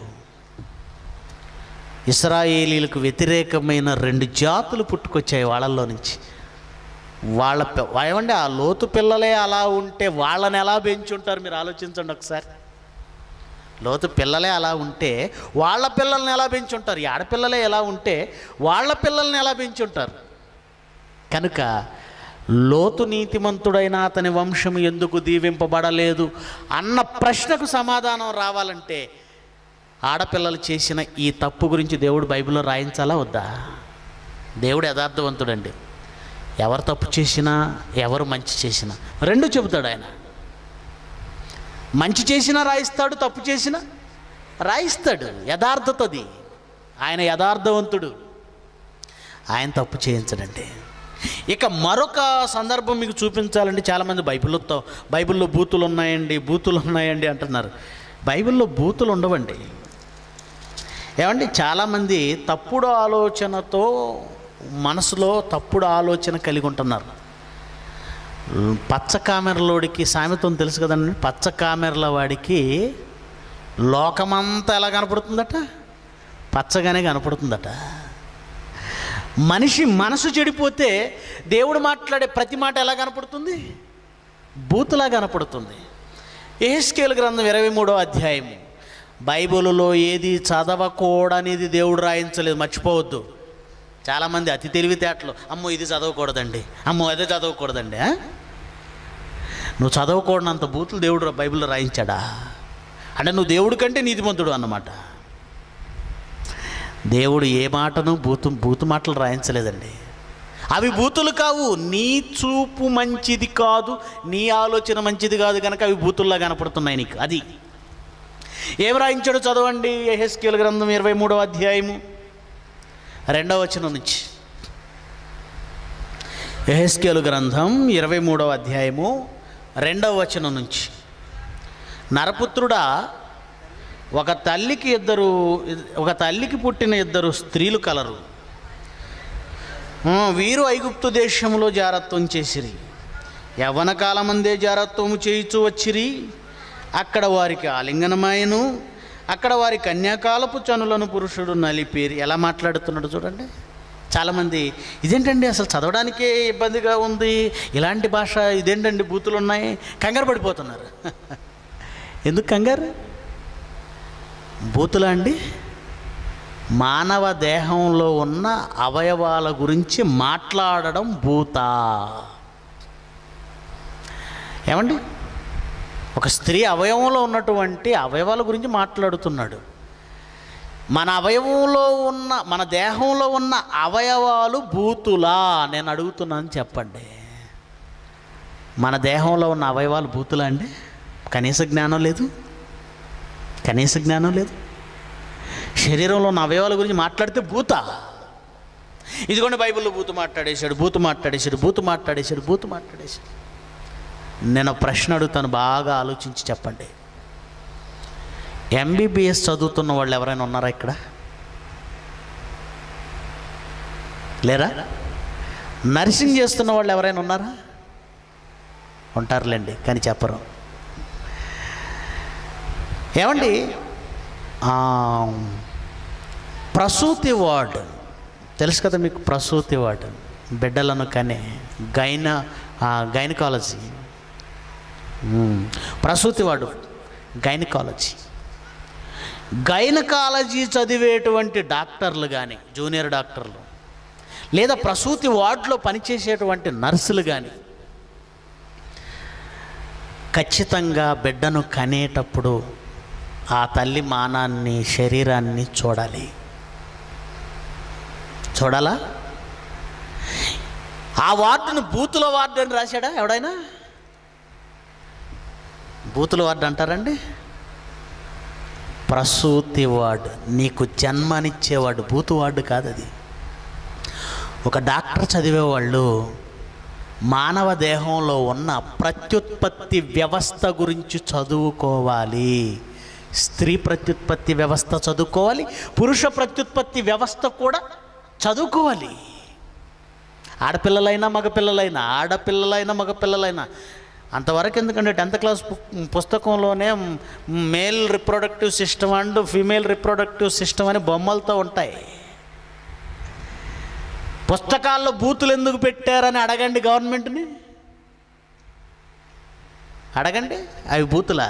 ఇశ్రాయేలీలకు వ్యతిరేకమైన 2 జాతులు పుట్టుకొచ్చాయి వాళ్ళల్లో నుంచి. ఏమండి, ఆ లోతు పిల్లలే అలా ఉంటే వాళ్ళని ఎలా పెంచుంటారు మీరు ఆలోచించండి ఒకసారి. లోతు పిల్లలే అలా ఉంటే వాళ్ళ పిల్లల్ని ఎలా పెంచుంటారు? ఈ ఆడపిల్లలే ఎలా ఉంటే వాళ్ళ పిల్లల్ని ఎలా పెంచుంటారు? కనుక లోతు నీతిమంతుడైన అతని వంశం ఎందుకు దీవింపబడలేదు అన్న ప్రశ్నకు సమాధానం రావాలంటే ఆడపిల్లలు చేసిన ఈ తప్పు గురించి దేవుడు బైబిల్లో రాయించాలా వద్దా? దేవుడు యథార్థవంతుడండి. ఎవరు తప్పు చేసినా ఎవరు మంచి చేసినా 2 చెబుతాడు ఆయన. మంచి చేసినా రాయిస్తాడు, తప్పు చేసినా రాయిస్తాడు. యథార్థతది. ఆయన యథార్థవంతుడు. ఆయన తప్పు చేయించడండి. ఇక మరొక సందర్భం మీకు చూపించాలంటే, చాలామంది బైబిల్లో బూతులు ఉన్నాయండి అంటున్నారు. బైబిల్లో బూతులు ఉండవండి. ఏమండి, చాలామంది తప్పుడు ఆలోచనతో మనసులో తప్పుడు ఆలోచన కలిగి ఉంటున్నారు. పచ్చ కామెరలోడికి సామెతం తెలుసు కదండి. పచ్చ కామెరల వాడికి లోకమంతా ఎలా కనపడుతుందట? పచ్చగానే కనపడుతుందట. మనిషి మనసు చెడిపోతే దేవుడు మాట్లాడే ప్రతి మాట ఎలా కనపడుతుంది? బూతులా కనపడుతుంది. యెహెజ్కేలు గ్రంథం 23వ అధ్యాయము. బైబిల్లో ఏది చదవకూడనిది దేవుడు రాయించలేదు, మర్చిపోవద్దు. చాలామంది అతి తెలివితేటలు, అమ్మో ఇది చదవకూడదండి, అమ్మో అదే చదవకూడదండి. నువ్వు చదవకూడనంత బూతులు దేవుడు బైబిల్లో రాయించాడా? అంటే నువ్వు దేవుడి కంటే నీతిమంతుడు అన్నమాట. దేవుడు ఏ మాటను బూతు మాటలు రాయించలేదండి. అవి బూతులు కావు. నీ చూపు మంచిది కాదు, నీ ఆలోచన మంచిది కాదు కనుక అవి బూతుల్లా కనపడుతున్నాయి నీకు. అది ఏం రాయించాడు చదవండి. యెహెజ్కేలు గ్రంథం 23వ అధ్యాయము 2వ వచనం నుంచి. యెహెజ్కేలు గ్రంథం 23వ అధ్యాయము 2వ వచనం నుంచి. నరపుత్రుడా, ఒక తల్లికి పుట్టిన ఇద్దరు స్త్రీలు కలరు. వీరు ఐగుప్తు దేశంలో జారత్వం చేసిరి. యవ్వన కాలమందే జారత్వము చేయుచు వచ్చిరి. అక్కడ వారికి ఆలింగనమాయను. అక్కడ వారి కన్యాకాలపు చనులను పురుషుడు నలిపేరి. ఎలా మాట్లాడుతున్నాడు చూడండి. చాలామంది ఇదేంటండి అసలు చదవడానికే ఇబ్బందిగా ఉంది, ఇలాంటి భాష ఇదేంటండి బూతులు ఉన్నాయి, కంగారు పడిపోతున్నారు. ఎందుకు కంగారు? బూతులా అండి? మానవ దేహంలో ఉన్న అవయవాల గురించి మాట్లాడడం బూతా? ఏమండి, ఒక స్త్రీ అవయవంలో ఉన్నటువంటి అవయవాల గురించి మాట్లాడుతున్నాడు. మన దేహంలో ఉన్న అవయవాలు బూతులా? నేను అడుగుతున్నాను, చెప్పండి. మన దేహంలో ఉన్న అవయవాలు బూతులా అండి? కనీస జ్ఞానం లేదు. శరీరంలో ఉన్న అవయవాల గురించి మాట్లాడితే బూతా? ఇదిగోండి బైబిల్లో బూతు మాట్లాడేశాడు. నేను ప్రశ్న అడుగుతాను, బాగా ఆలోచించి చెప్పండి. MBBS చదువుతున్న వాళ్ళు ఎవరైనా ఉన్నారా ఇక్కడ? లేరా? నర్సింగ్ చేస్తున్న వాళ్ళు ఎవరైనా ఉన్నారా? ఉంటారులేండి, కానీ చెప్పరు. ఏమండి, ప్రసూతి వార్డు తెలుసు కదా మీకు? ప్రసూతి వార్డు, బిడ్డలను కానీ గైనకాలజీ, ప్రసూతి వార్డు, గైనకాలజీ చదివేటువంటి డాక్టర్లు కానీ, జూనియర్ డాక్టర్లు, లేదా ప్రసూతి వార్డులో పనిచేసేటువంటి నర్సులు కానీ ఖచ్చితంగా బిడ్డను కనేటప్పుడు ఆ తల్లి మానాన్ని, శరీరాన్ని చూడాలా? ఆ వార్డును బూతుల వార్డు అని రాశాడా ఎవడైనా? బూతుల వార్డు అంటారండి? ప్రసూతి వార్డు, నీకు జన్మనిచ్చేవాడు, బూతు వార్డు కాదు అది. ఒక డాక్టర్ చదివేవాళ్ళు మానవ దేహంలో ఉన్న ప్రత్యుత్పత్తి వ్యవస్థ గురించి చదువుకోవాలి. స్త్రీ ప్రత్యుత్పత్తి వ్యవస్థ చదువుకోవాలి, పురుష ప్రత్యుత్పత్తి వ్యవస్థ కూడా చదువుకోవాలి. ఆడపిల్లలైనా మగపిల్లలైనా అంతవరకు ఎందుకంటే 10th క్లాస్ పుస్తకంలోనే male reproductive system and female reproductive system అని బొమ్మలతో ఉంటాయి. పుస్తకాల్లో బూతులు ఎందుకు పెట్టారని అడగండి గవర్నమెంట్ని, అడగండి. అవి బూతులా?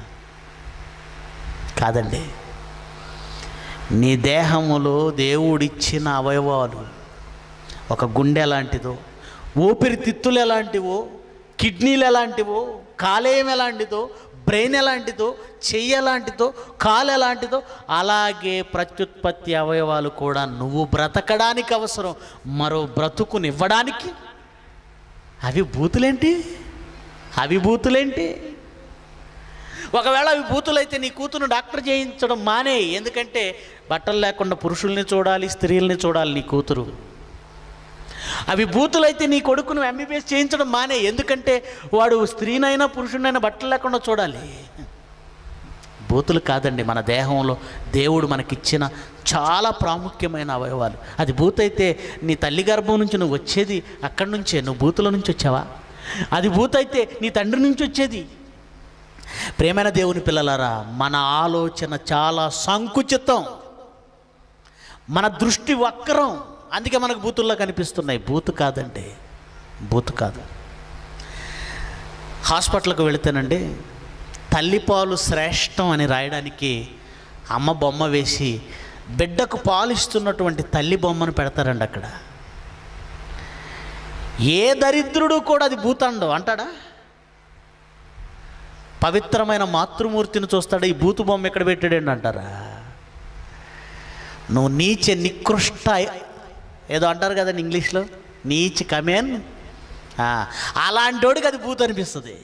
కాదండి. నీ దేహములో దేవుడిచ్చిన అవయవాలు, ఒక గుండె ఎలాంటిదో, ఊపిరితిత్తులు ఎలాంటివో, కిడ్నీలు ఎలాంటివో, కాలేయం ఎలాంటిదో, బ్రెయిన్ ఎలాంటిదో, చెయ్యి ఎలాంటిదో, కాలు ఎలాంటిదో, అలాగే ప్రత్యుత్పత్తి అవయవాలు కూడా నువ్వు బ్రతకడానికి అవసరం, మరో బ్రతుకునివ్వడానికి. అవి బూతులేంటి? ఒకవేళ అవి బూతులైతే నీ కూతురు డాక్టర్ చేయించడం మానేయి. ఎందుకంటే బట్టలు లేకుండా పురుషుల్ని చూడాలి, స్త్రీల్ని చూడాలి నీ కూతురు. అవి బూతులైతే నీ కొడుకును ఎంబీబీఎస్ చేయించడం మానే. ఎందుకంటే వాడు స్త్రీనైనా పురుషునైనా బట్టలు లేకుండా చూడాలి. బూతులు కాదండి, మన దేహంలో దేవుడు మనకిచ్చిన చాలా ప్రాముఖ్యమైన అవయవాలు. అది బూతైతే నీ తల్లి గర్భం నుంచి నువ్వు వచ్చేది అక్కడి నుంచే, నువ్వు బూతుల నుంచి వచ్చావా? అది బూతైతే నీ తండ్రి నుంచి వచ్చేది. ప్రేమైన దేవుని పిల్లలారా, మన ఆలోచన చాలా సంకుచితం, మన దృష్టి వక్రం. అందుకే మనకు బూతుల్లో కనిపిస్తున్నాయి. బూతు కాదండి, బూతు కాదు. హాస్పిటల్కి వెళితేనండి తల్లిపాలు శ్రేష్టం అని రాయడానికి అమ్మ బొమ్మ వేసి బిడ్డకు పాలు ఇస్తున్నటువంటి తల్లి బొమ్మను పెడతారండి అక్కడ. ఏ దరిద్రుడు కూడా అది బూతండం అంటాడా? పవిత్రమైన మాతృమూర్తిని చూస్తాడు, ఈ బూతు బొమ్మ ఎక్కడ పెట్టాడండి అంటారా? నువ్వు నీచ నికృష్ట ఏదో అంటారు కదండి ఇంగ్లీష్లో, నీచ్ కమెన్, అలాంటి వాడికి అది బూత్ అనిపిస్తుంది.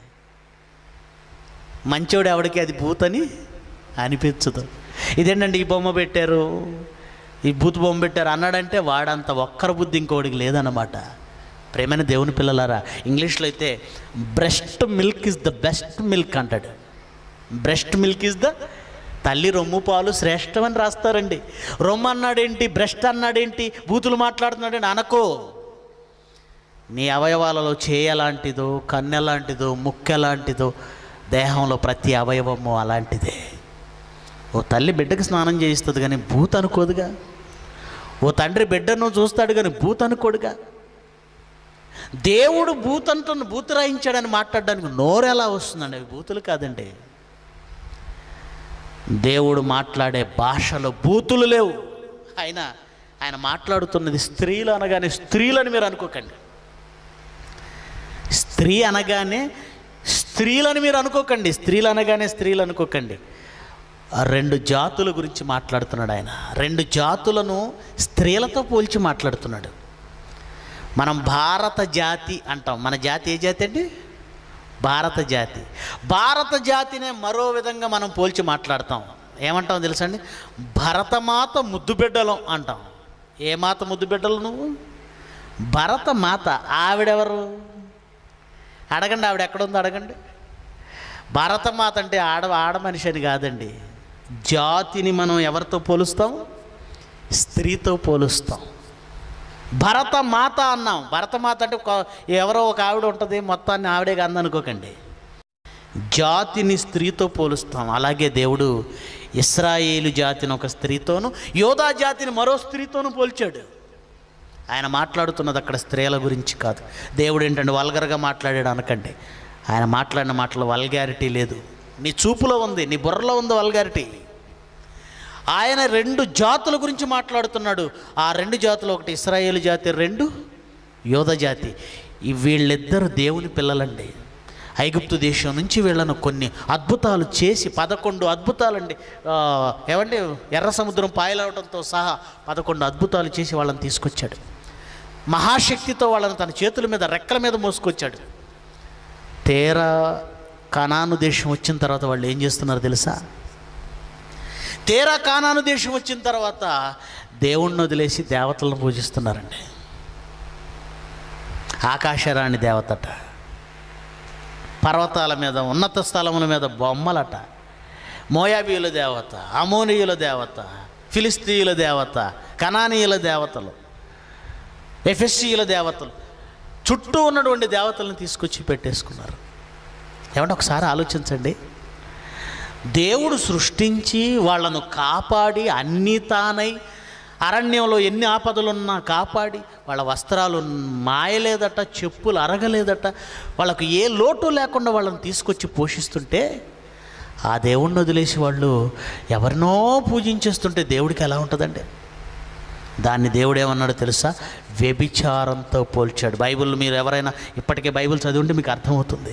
మంచోడు ఎవడికి అది బూత్ అని అనిపించదు. ఇదేంటండి ఈ బొమ్మ పెట్టారు, ఈ బూత్ బొమ్మ పెట్టారు అన్నాడంటే వాడంత ఒక్కరి బుద్ధి ఇంకోడికి లేదన్నమాట. ప్రేమైన దేవుని పిల్లలారా, ఇంగ్లీష్లో అయితే breast milk is the best milk అంటాడు. బ్రెస్ట్ మిల్క్ ఇస్ ద, తల్లి రొమ్ము పాలు శ్రేష్టం అని రాస్తారండి. రొమ్ము అన్నాడేంటి, బ్రెస్ట్ అన్నాడేంటి, బూతులు మాట్లాడుతున్నాడేంటి అనకో. నీ అవయవాలలో చేయలాంటిదో, కన్నెలాంటిదో, ముక్కెలాంటిదో, దేహంలో ప్రతి అవయవము అలాంటిదే. ఓ తల్లి బిడ్డకి స్నానం చేయిస్తుంది కానీ బూత్ అనుకోదుగా. ఓ తండ్రి బిడ్డను చూస్తాడు కానీ బూత్ అనుకోడుగా. దేవుడు బూత్ అంటున్న, బూత్ రాయించాడని మాట్లాడడానికి నోరు ఎలా వస్తుందండి? అవి బూతులు కాదండి. దేవుడు మాట్లాడే భాషలో బూతులు లేవు. ఆయన మాట్లాడుతున్నది స్త్రీలు అనగానే స్త్రీలని మీరు అనుకోకండి. స్త్రీ అనగానే స్త్రీలని మీరు అనుకోకండి. స్త్రీలు అనగానే స్త్రీలు అనుకోకండి. రెండు జాతుల గురించి మాట్లాడుతున్నాడు ఆయన. రెండు జాతులను స్త్రీలతో పోల్చి మాట్లాడుతున్నాడు. మనం భారత జాతి అంటాం. మన జాతి ఏ జాతి అండి? భారత జాతి. భారత జాతినే మరో విధంగా మనం పోల్చి మాట్లాడతాం. ఏమంటాం తెలుసండి? భరతమాత ముద్దు బిడ్డలం అంటాం. ఏ మాత ముద్దు బిడ్డలు నువ్వు? భరత మాత. ఆవిడెవరు అడగండి, ఆవిడ ఎక్కడుందో అడగండి. భారతమాత అంటే ఆడ మనిషి అని కాదండి. జాతిని మనం ఎవరితో పోలుస్తాం? స్త్రీతో పోలుస్తాం. భరతమాత అన్నాం. భరతమాత అంటే ఎవరో ఒక ఆవిడ ఉంటుంది, మొత్తాన్ని ఆవిడే అందనుకోకండి. జాతిని స్త్రీతో పోలుస్తాం. అలాగే దేవుడు ఇశ్రాయేలు జాతిని ఒక స్త్రీతోనూ, యోధా జాతిని మరో స్త్రీతోనూ పోల్చాడు. ఆయన మాట్లాడుతున్నది అక్కడ స్త్రీల గురించి కాదు. దేవుడు ఏంటంటే వల్గర్గా మాట్లాడాడు అనకండి. ఆయన మాట్లాడిన మాటలో వల్గారిటీ లేదు. నీ చూపులో ఉంది, నీ బుర్రలో ఉంది వల్గారిటీ. ఆయన రెండు జాతుల గురించి మాట్లాడుతున్నాడు. ఆ రెండు జాతులు, ఒకటి ఇశ్రాయేలు జాతి, రెండు యోధ జాతి. వీళ్ళిద్దరు దేవుని పిల్లలండి. ఐగుప్తు దేశం నుంచి వీళ్ళను కొన్ని అద్భుతాలు చేసి, 11 అద్భుతాలండి. ఏమంటే ఎర్ర సముద్రం పాయలవడంతో సహా 11 అద్భుతాలు చేసి వాళ్ళని తీసుకొచ్చాడు. మహాశక్తితో వాళ్ళని తన చేతుల మీద, రెక్కల మీద మోసుకొచ్చాడు. తీరా కనాను దేశం వచ్చిన తర్వాత వాళ్ళు ఏం చేస్తున్నారు తెలుసా? తీరా కానాను దేశం వచ్చిన తర్వాత దేవుణ్ణి వదిలేసి దేవతలను పూజిస్తున్నారండి. ఆకాశరాణి దేవతట, పర్వతాల మీద, ఉన్నత స్థలముల మీద బొమ్మలట, మోయాబీయుల దేవత, అమోనీయుల దేవత, ఫిలిస్తీయుల దేవత, కనానీయుల దేవతలు, ఎఫెసీయుల దేవతలు, చుట్టూ ఉన్నటువంటి దేవతలను తీసుకొచ్చి పెట్టేసుకున్నారు. ఏమంటే ఒకసారి ఆలోచించండి. దేవుడు సృష్టించి వాళ్ళను కాపాడి, అన్నీ తానై, అరణ్యంలో ఎన్ని ఆపదలున్నా కాపాడి, వాళ్ళ వస్త్రాలు మాయలేదట, చెప్పులు అరగలేదట, వాళ్ళకు ఏ లోటు లేకుండా వాళ్ళని తీసుకొచ్చి పోషిస్తుంటే, ఆ దేవుణ్ణి వదిలేసి వాళ్ళు ఎవరినో పూజించేస్తుంటే దేవుడికి ఎలా ఉంటుందండి? దాన్ని దేవుడు ఏమన్నాడో తెలుసా? వ్యభిచారంతో పోల్చాడు. బైబిల్ మీరు ఎవరైనా ఇప్పటికే బైబిల్ చదివింటే మీకు అర్థమవుతుంది.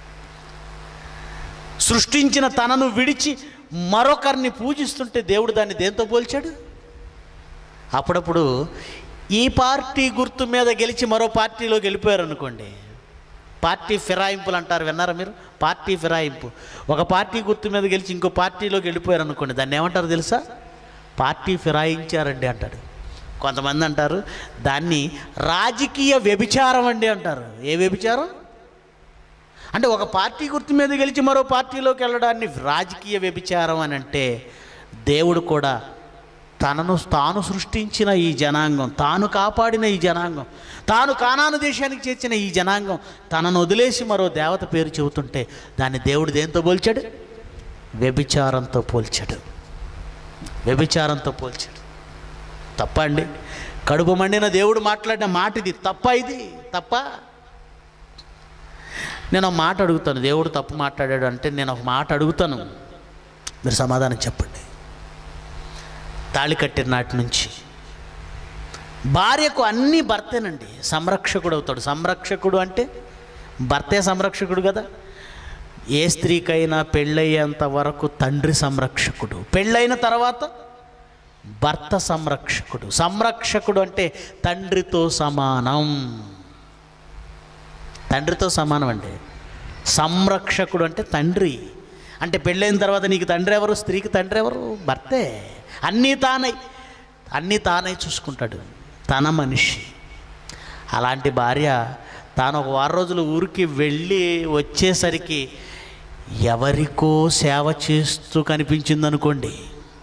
సృష్టించిన తనను విడిచి మరొకరిని పూజిస్తుంటే దేవుడు దాన్ని దేంతో పోల్చాడు? అప్పుడప్పుడు ఈ పార్టీ గుర్తు మీద గెలిచి మరో పార్టీలోకి వెళ్ళిపోయారు అనుకోండి, పార్టీ ఫిరాయింపులు అంటారు, విన్నారా మీరు? పార్టీ ఫిరాయింపు. ఒక పార్టీ గుర్తు మీద గెలిచి ఇంకో పార్టీలోకి వెళ్ళిపోయారు అనుకోండి, దాన్ని ఏమంటారు తెలుసా? పార్టీ ఫిరాయించారండి అంటాడు. కొంతమంది అంటారు దాన్ని రాజకీయ వ్యభిచారం అండి అంటారు. ఏ వ్యభిచారం అంటే ఒక పార్టీ గుర్తు మీద గెలిచి మరో పార్టీలోకి వెళ్ళడాన్ని రాజకీయ వ్యభిచారం అని అంటే, దేవుడు కూడా తాను సృష్టించిన ఈ జనాంగం, తాను కాపాడిన ఈ జనాంగం, తాను కానాను దేశానికి చేర్చిన ఈ జనాంగం తనను వదిలేసి మరో దేవత పేరు చెబుతుంటే దాన్ని దేవుడు దేంతో పోల్చాడు? వ్యభిచారంతో పోల్చాడు. వ్యభిచారంతో పోల్చాడు. తప్ప అండి? కడుపు మండిన దేవుడు మాట్లాడిన మాట ఇది తప్ప? ఇది తప్ప? నేను ఒక మాట అడుగుతాను. దేవుడు తప్పు మాట్లాడాడు అంటే నేను ఒక మాట అడుగుతాను, మీరు సమాధానం చెప్పండి. తాళి కట్టిన నాటి నుంచి భార్యకు అన్నీ భర్తేనండి సంరక్షకుడు అవుతాడు. సంరక్షకుడు అంటే భర్తే సంరక్షకుడు కదా. ఏ స్త్రీకైనా పెళ్ళయ్యేంత వరకు తండ్రి సంరక్షకుడు, పెళ్ళైన తర్వాత భర్త సంరక్షకుడు. సంరక్షకుడు అంటే తండ్రితో సమానం. తండ్రితో సమానం అండి. సంరక్షకుడు అంటే తండ్రి. అంటే పెళ్ళైన తర్వాత నీకు తండ్రి ఎవరు? స్త్రీకి తండ్రి ఎవరు? భర్తే. అన్నీ తానై చూసుకుంటాడు, తన మనిషి. అలాంటి భార్య తాను ఒక వారం రోజులు ఊరికి వెళ్ళి వచ్చేసరికి ఎవరికో సేవ చేస్తూ కనిపించింది అనుకోండి.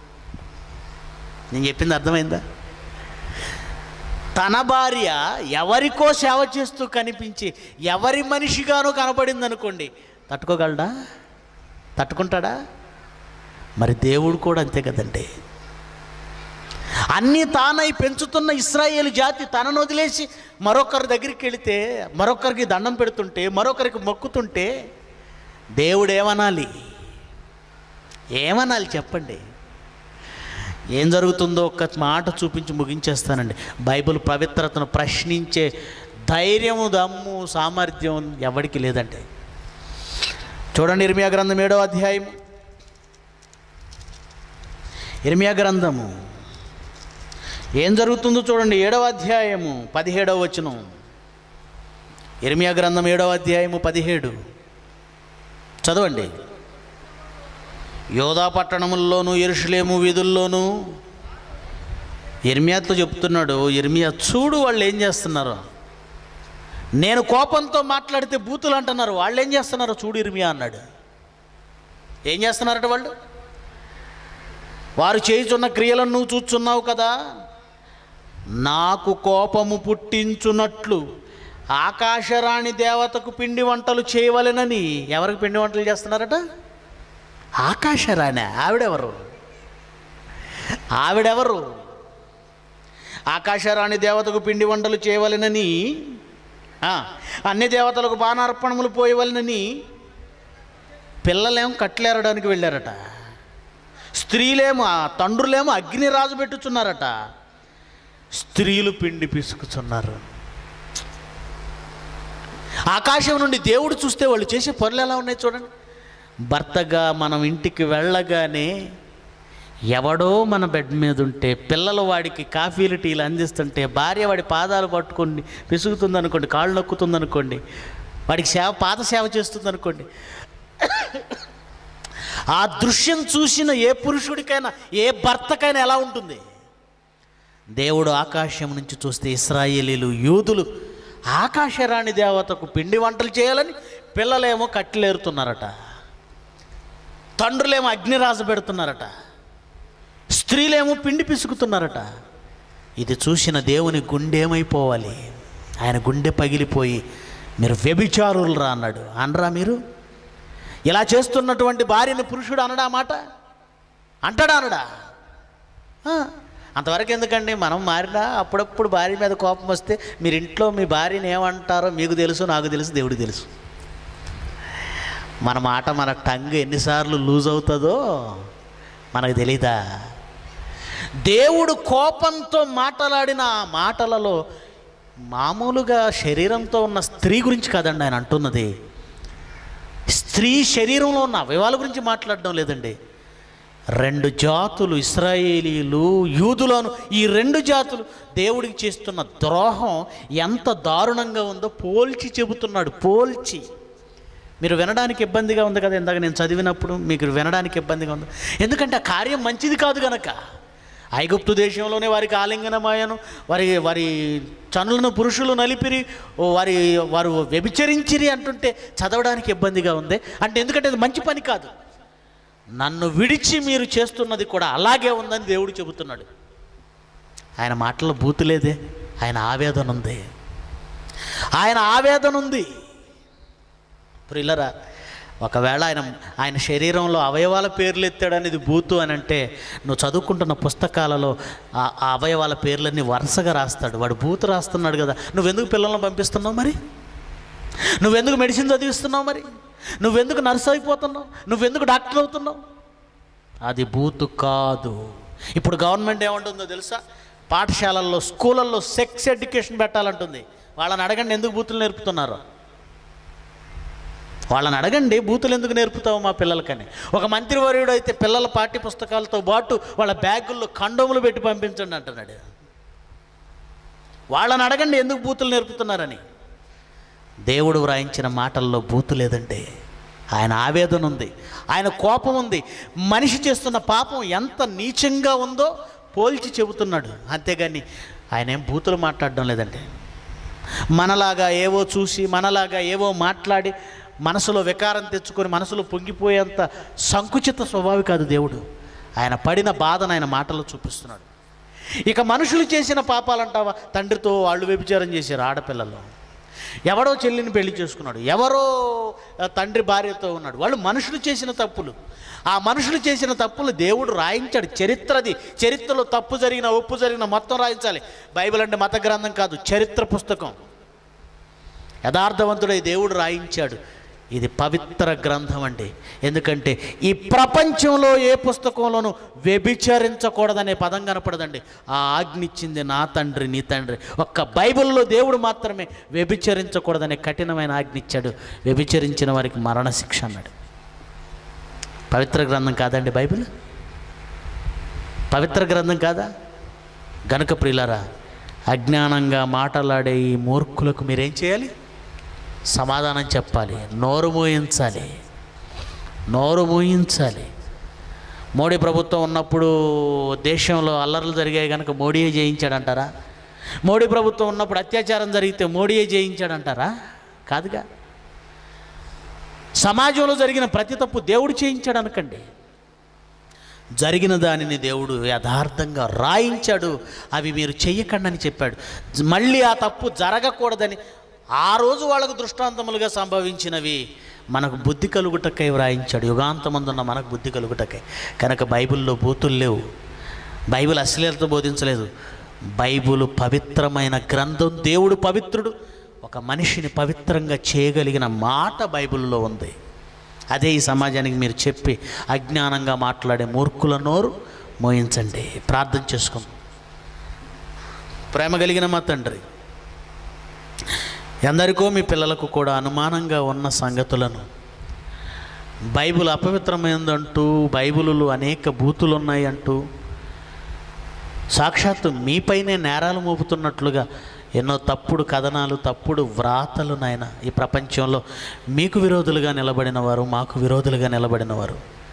నేను చెప్పింది అర్థమైందా? తన భార్య ఎవరికో సేవ చేస్తూ కనిపించి ఎవరి మనిషిగానో కనపడింది అనుకోండి, తట్టుకోగలడా? తట్టుకుంటాడా? మరి దేవుడు కూడా అంతే కదండి. అన్నీ తానై పెంచుతున్న ఇశ్రాయేలు జాతి తనను వదిలేసి మరొకరి దగ్గరికి వెళితే, మరొకరికి దండం పెడుతుంటే, మరొకరికి మొక్కుతుంటే దేవుడు ఏమనాలి? ఏమనాలి చెప్పండి? ఏం జరుగుతుందో ఒక్క మాట చూపించి ముగించేస్తానండి. బైబిల్ పవిత్రతను ప్రశ్నించే ధైర్యము, దమ్ము, సామర్థ్యం ఎవరికి లేదండి. చూడండి, ఇర్మియా గ్రంథం 7వ అధ్యాయము. ఇర్మియా గ్రంథము ఏం జరుగుతుందో చూడండి. 7వ అధ్యాయము 17వ వచనం. ఇర్మియా గ్రంథం 7వ అధ్యాయము 17 చదవండి. యోధా పట్టణముల్లోనూ యెరూషలేము వీధుల్లోనూ ఇర్మియాతో చెప్తున్నాడు. ఇర్మియా చూడు వాళ్ళు ఏం చేస్తున్నారు. నేను కోపంతో మాట్లాడితే బూతులు అంటున్నారు, వాళ్ళు ఏం చేస్తున్నారు చూడు ఇర్మియా అన్నాడు. ఏం చేస్తున్నారట వాళ్ళు? వారు చేయుచున్న క్రియలను నువ్వు చూస్తున్నావు కదా. నాకు కోపము పుట్టించున్నట్లు ఆకాశరాణి దేవతకు పిండి వంటలు చేయవలెనని. ఎవరికి పిండి వంటలు చేస్తున్నారట? ఆకాశరాణి. ఆవిడెవరు? ఆవిడెవరు? ఆకాశరాణి దేవతకు పిండి వంటలు చేయవలెనని, అన్ని దేవతలకు బాణార్పణములు పోయవలెనని పిల్లలేమో కట్లేరడానికి వెళ్ళారట. స్త్రీలేమో, తండ్రులేమో అగ్ని రాజు పెట్టుచున్నారట. స్త్రీలు పిండి పిసుకుచున్నారు. ఆకాశం నుండి దేవుడు చూస్తే వాళ్ళు చేసే పనులు ఎలా ఉన్నాయి చూడండి. భర్తగా మనం ఇంటికి వెళ్ళగానే ఎవడో మన బెడ్ మీద ఉంటే, పిల్లలు వాడికి కాఫీలు టీలు అందిస్తుంటే, భార్య వాడి పాదాలు పట్టుకొని పిసుకుతుంది అనుకోండి, కాళ్ళు నొక్కుతుంది అనుకోండి, వాడికి పాద సేవ చేస్తుంది అనుకోండి. ఆ దృశ్యం చూసిన ఏ పురుషుడికైనా, ఏ భర్తకైనా ఎలా ఉంటుంది? దేవుడు ఆకాశం నుంచి చూస్తే ఇశ్రాయేలీలు, యూదులు ఆకాశరాణి దేవతకు పిండి వంటలు చేయాలని పిల్లలేమో కట్టెలేరుతున్నారట, తండ్రులేమో అగ్నిరాజు పెడుతున్నారట, స్త్రీలేమో పిండి పిసుకుతున్నారట. ఇది చూసిన దేవుని గుండె ఏమైపోవాలి? ఆయన గుండె పగిలిపోయి మీరు వ్యభిచారులు రా అన్నాడు. అనరా మీరు? ఇలా చేస్తున్నటువంటి భార్యని పురుషుడు అనడా మాట? అంటాడా? అనడా? అంతవరకు ఎందుకండి? మనం మారినా అప్పుడప్పుడు భార్య మీద కోపం వస్తే మీరు ఇంట్లో మీ భార్యని ఏమంటారో మీకు తెలుసు, నాకు తెలుసు, దేవుడికి తెలుసు. మన మాట, మన టంగ్ ఎన్నిసార్లు లూజ్ అవుతుందో మనకు తెలీదా? దేవుడు కోపంతో మాట్లాడిన ఆ మాటలలో మామూలుగా శరీరంతో ఉన్న స్త్రీ గురించి కాదండి ఆయన అంటున్నది. స్త్రీ శరీరంలో ఉన్న అవయవాల గురించి మాట్లాడడం లేదండి. 2 జాతులు, ఇశ్రాయేలీలు, యూదులను, ఈ 2 జాతులు దేవుడికి చేస్తున్న ద్రోహం ఎంత దారుణంగా ఉందో పోల్చి చెబుతున్నాడు. పోల్చి. మీరు వినడానికి ఇబ్బందిగా ఉంది కదా, ఇందాక నేను చదివినప్పుడు మీకు వినడానికి ఇబ్బందిగా ఉంది. ఎందుకంటే ఆ కార్యం మంచిది కాదు కనుక, ఐగుప్తు దేశంలోనే వారికి ఆలింగనమాయను, వారి చనులను పురుషులు నలిపిరి, వారు వ్యభిచరించిరి అంటుంటే చదవడానికి ఇబ్బందిగా ఉంది. అంటే ఎందుకంటే అది మంచి పని కాదు. నన్ను విడిచి మీరు చేస్తున్నది కూడా అలాగే ఉందని దేవుడు చెబుతున్నాడు. ఆయన మాటల్లో బూతు లేదే, ఆయన ఆవేదన ఉంది, ఆయన ఆవేదన ఉంది. ప్రియులరా, ఒకవేళ ఆయన శరీరంలో అవయవాల పేర్లు ఎత్తాడనేది బూతు అని అంటే, నువ్వు చదువుకుంటున్న పుస్తకాలలో ఆ అవయవాల పేర్లన్నీ వరుసగా రాస్తాడు. వాడు బూతు రాస్తున్నాడు కదా, నువ్వెందుకు పిల్లలను పంపిస్తున్నావు? మరి నువ్వెందుకు మెడిసిన్ చదివిస్తున్నావు? మరి నువ్వెందుకు నర్సు అయిపోతున్నావు? నువ్వెందుకు డాక్టర్ అవుతున్నావు? అది బూతు కాదు. ఇప్పుడు గవర్నమెంట్ ఏమంటుందో తెలుసా? పాఠశాలల్లో, స్కూళ్ళల్లో సెక్స్ ఎడ్యుకేషన్ పెట్టాలంటుంది. వాళ్ళని అడగండి ఎందుకు బూతులు నేర్పుతున్నారో. వాళ్ళని అడగండి, బూతులు ఎందుకు నేర్పుతావు మా పిల్లలకని. ఒక మంత్రివర్యుడు అయితే పిల్లల పాఠ్య పుస్తకాలతో పాటు వాళ్ళ బ్యాగుల్లో కండోములు పెట్టి పంపించండి అంటున్నాడు. వాళ్ళని అడగండి ఎందుకు బూతులు నేర్పుతున్నారని. దేవుడు వ్రాయించిన మాటల్లో బూతు లేదండి. ఆయన ఆవేదన ఉంది, ఆయన కోపం ఉంది. మనిషి చేస్తున్న పాపం ఎంత నీచంగా ఉందో పోల్చి చెబుతున్నాడు. అంతేగాని ఆయన ఏం బూతులు మాట్లాడడం లేదండి. మనలాగా ఏవో చూసి, మనలాగా ఏవో మాట్లాడి మనసులో వికారం తెచ్చుకొని మనసులో పొంగిపోయేంత సంకుచిత స్వభావి కాదు దేవుడు. ఆయన పడిన బాధను ఆయన మాటల్లో చూపిస్తున్నాడు. ఇక మనుషులు చేసిన పాపాలంటావా? తండ్రితో వాళ్ళు వ్యభిచారం చేశారు ఆడపిల్లలు. ఎవడో చెల్లిని పెళ్లి చేసుకున్నాడు, ఎవరో తండ్రి భార్యతో ఉన్నాడు. వాళ్ళు మనుషులు చేసిన తప్పులు. ఆ మనుషులు చేసిన తప్పులు దేవుడు రాయించాడు. చరిత్రది. చరిత్రలో తప్పు జరిగిన, ఒప్పు జరిగిన మొత్తం రాయించాలి. బైబిల్ అంటే మత గ్రంథం కాదు, చరిత్ర పుస్తకం. యథార్థవంతుడై దేవుడు రాయించాడు. ఇది పవిత్ర గ్రంథం అండి. ఎందుకంటే ఈ ప్రపంచంలో ఏ పుస్తకంలోనూ వ్యభిచరించకూడదనే పదం కనపడదండి. ఆ ఆజ్ఞ ఇచ్చింది నా తండ్రి, నీ తండ్రి. ఒక్క బైబిల్లో దేవుడు మాత్రమే వ్యభిచరించకూడదనే కఠినమైన ఆజ్ఞ ఇచ్చాడు. వ్యభిచరించిన వారికి మరణశిక్ష అన్నాడు. పవిత్ర గ్రంథం కాదండి బైబిల్? పవిత్ర గ్రంథం కాదా? గనుక ప్రియులారా, అజ్ఞానంగా మాట్లాడే ఈ మూర్ఖులకు మీరేం చేయాలి? సమాధానం చెప్పాలి. నోరు మూయించాలి, నోరు మూయించాలి. మోడీ ప్రభుత్వం ఉన్నప్పుడు దేశంలో అల్లర్లు జరిగాయి కనుక మోడీయే జయించాడంటారా? మోడీ ప్రభుత్వం ఉన్నప్పుడు అత్యాచారం జరిగితే మోడీయే జయించాడంటారా? కాదుగా. సమాజంలో జరిగిన ప్రతి తప్పు దేవుడు చేయించాడు అనకండి. జరిగిన దానిని దేవుడు యథార్థంగా రాయించాడు. అవి మీరు చెయ్యకండి అని చెప్పాడు. మళ్ళీ ఆ తప్పు జరగకూడదని ఆ రోజు వాళ్ళకు దృష్టాంతములుగా సంభవించినవి మనకు బుద్ధి కలుగుటకై వ్రాయించాడు. యుగాంతమందున్న మనకు బుద్ధి కలుగుటకై. కనుక బైబిల్లో బూతులు లేవు. బైబిల్ అశ్లీలత బోధించలేదు. బైబిల్ పవిత్రమైన గ్రంథం. దేవుడు పవిత్రుడు. ఒక మనిషిని పవిత్రంగా చేయగలిగిన మాట బైబిల్లో ఉంది. అదే ఈ సమాజానికి మీరు చెప్పి అజ్ఞానంగా మాట్లాడే మూర్ఖుల నోరు మోయించండి. ప్రార్థన చేసుకుందాం. ప్రేమ కలిగిన మా తండ్రి, ఎందరికో మీ పిల్లలకు కూడా అనుమానంగా ఉన్న సంగతులను, బైబిల్ అపవిత్రమైందంటూ, బైబిలులో అనేక బూతులు ఉన్నాయి అంటూ, సాక్షాత్తు మీపైనే నేరాలు మోపుతున్నట్లుగా ఎన్నో తప్పుడు కథనాలు, తప్పుడు వ్రాతలు నాయన ఈ ప్రపంచంలో మీకు విరోధులుగా నిలబడిన వారు, మాకు విరోధులుగా నిలబడిన వారు,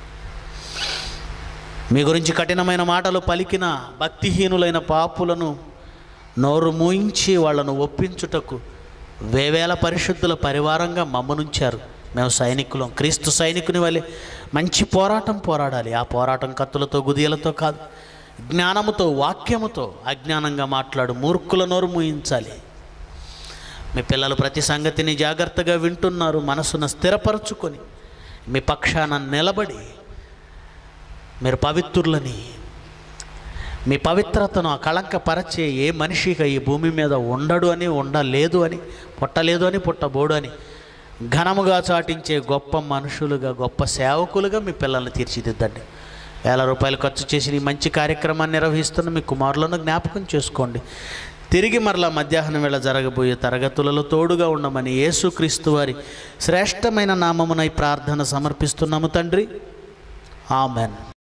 మీ గురించి కఠినమైన మాటలు పలికిన భక్తిహీనులైన పాపులను నోరు మూయించి వాళ్లను ఒప్పించుటకు వేవేల పరిశుద్ధుల పరివారంగా మమ్మనుంచారు. మేము సైనికులం, క్రీస్తు సైనికుని వలె మంచి పోరాటం పోరాడాలి. ఆ పోరాటం కత్తులతో, గుదియలతో కాదు, జ్ఞానముతో, వాక్యముతో. అజ్ఞానంగా మాట్లాడు మూర్ఖుల నోరు మూయించాలి. మీ పిల్లలు ప్రతి సంగతిని జాగ్రత్తగా వింటున్నారు. మనసును స్థిరపరచుకొని మీ పక్షాన నిలబడి మీరు పవిత్రులని, మీ పవిత్రతను కళంకపరచే ఏ మనిషిగా ఈ భూమి మీద ఉండడు అని, ఉండలేదు అని, పుట్టలేదు అని, పుట్టబోడు అని ఘనముగా చాటించే గొప్ప మనుషులుగా, గొప్ప సేవకులుగా మీ పిల్లల్ని తీర్చిదిద్దండి. ₹1000 ఖర్చు చేసి ఈ మంచి కార్యక్రమాన్ని నిర్వహిస్తున్న మీ కుమారులను జ్ఞాపకం చేసుకోండి. తిరిగి మరలా మధ్యాహ్నం వేళ జరగబోయే తరగతులలో తోడుగా ఉండమని యేసుక్రీస్తు వారి శ్రేష్టమైన నామమున ఈ ప్రార్థన సమర్పిస్తున్నాము తండ్రి. ఆమెన్.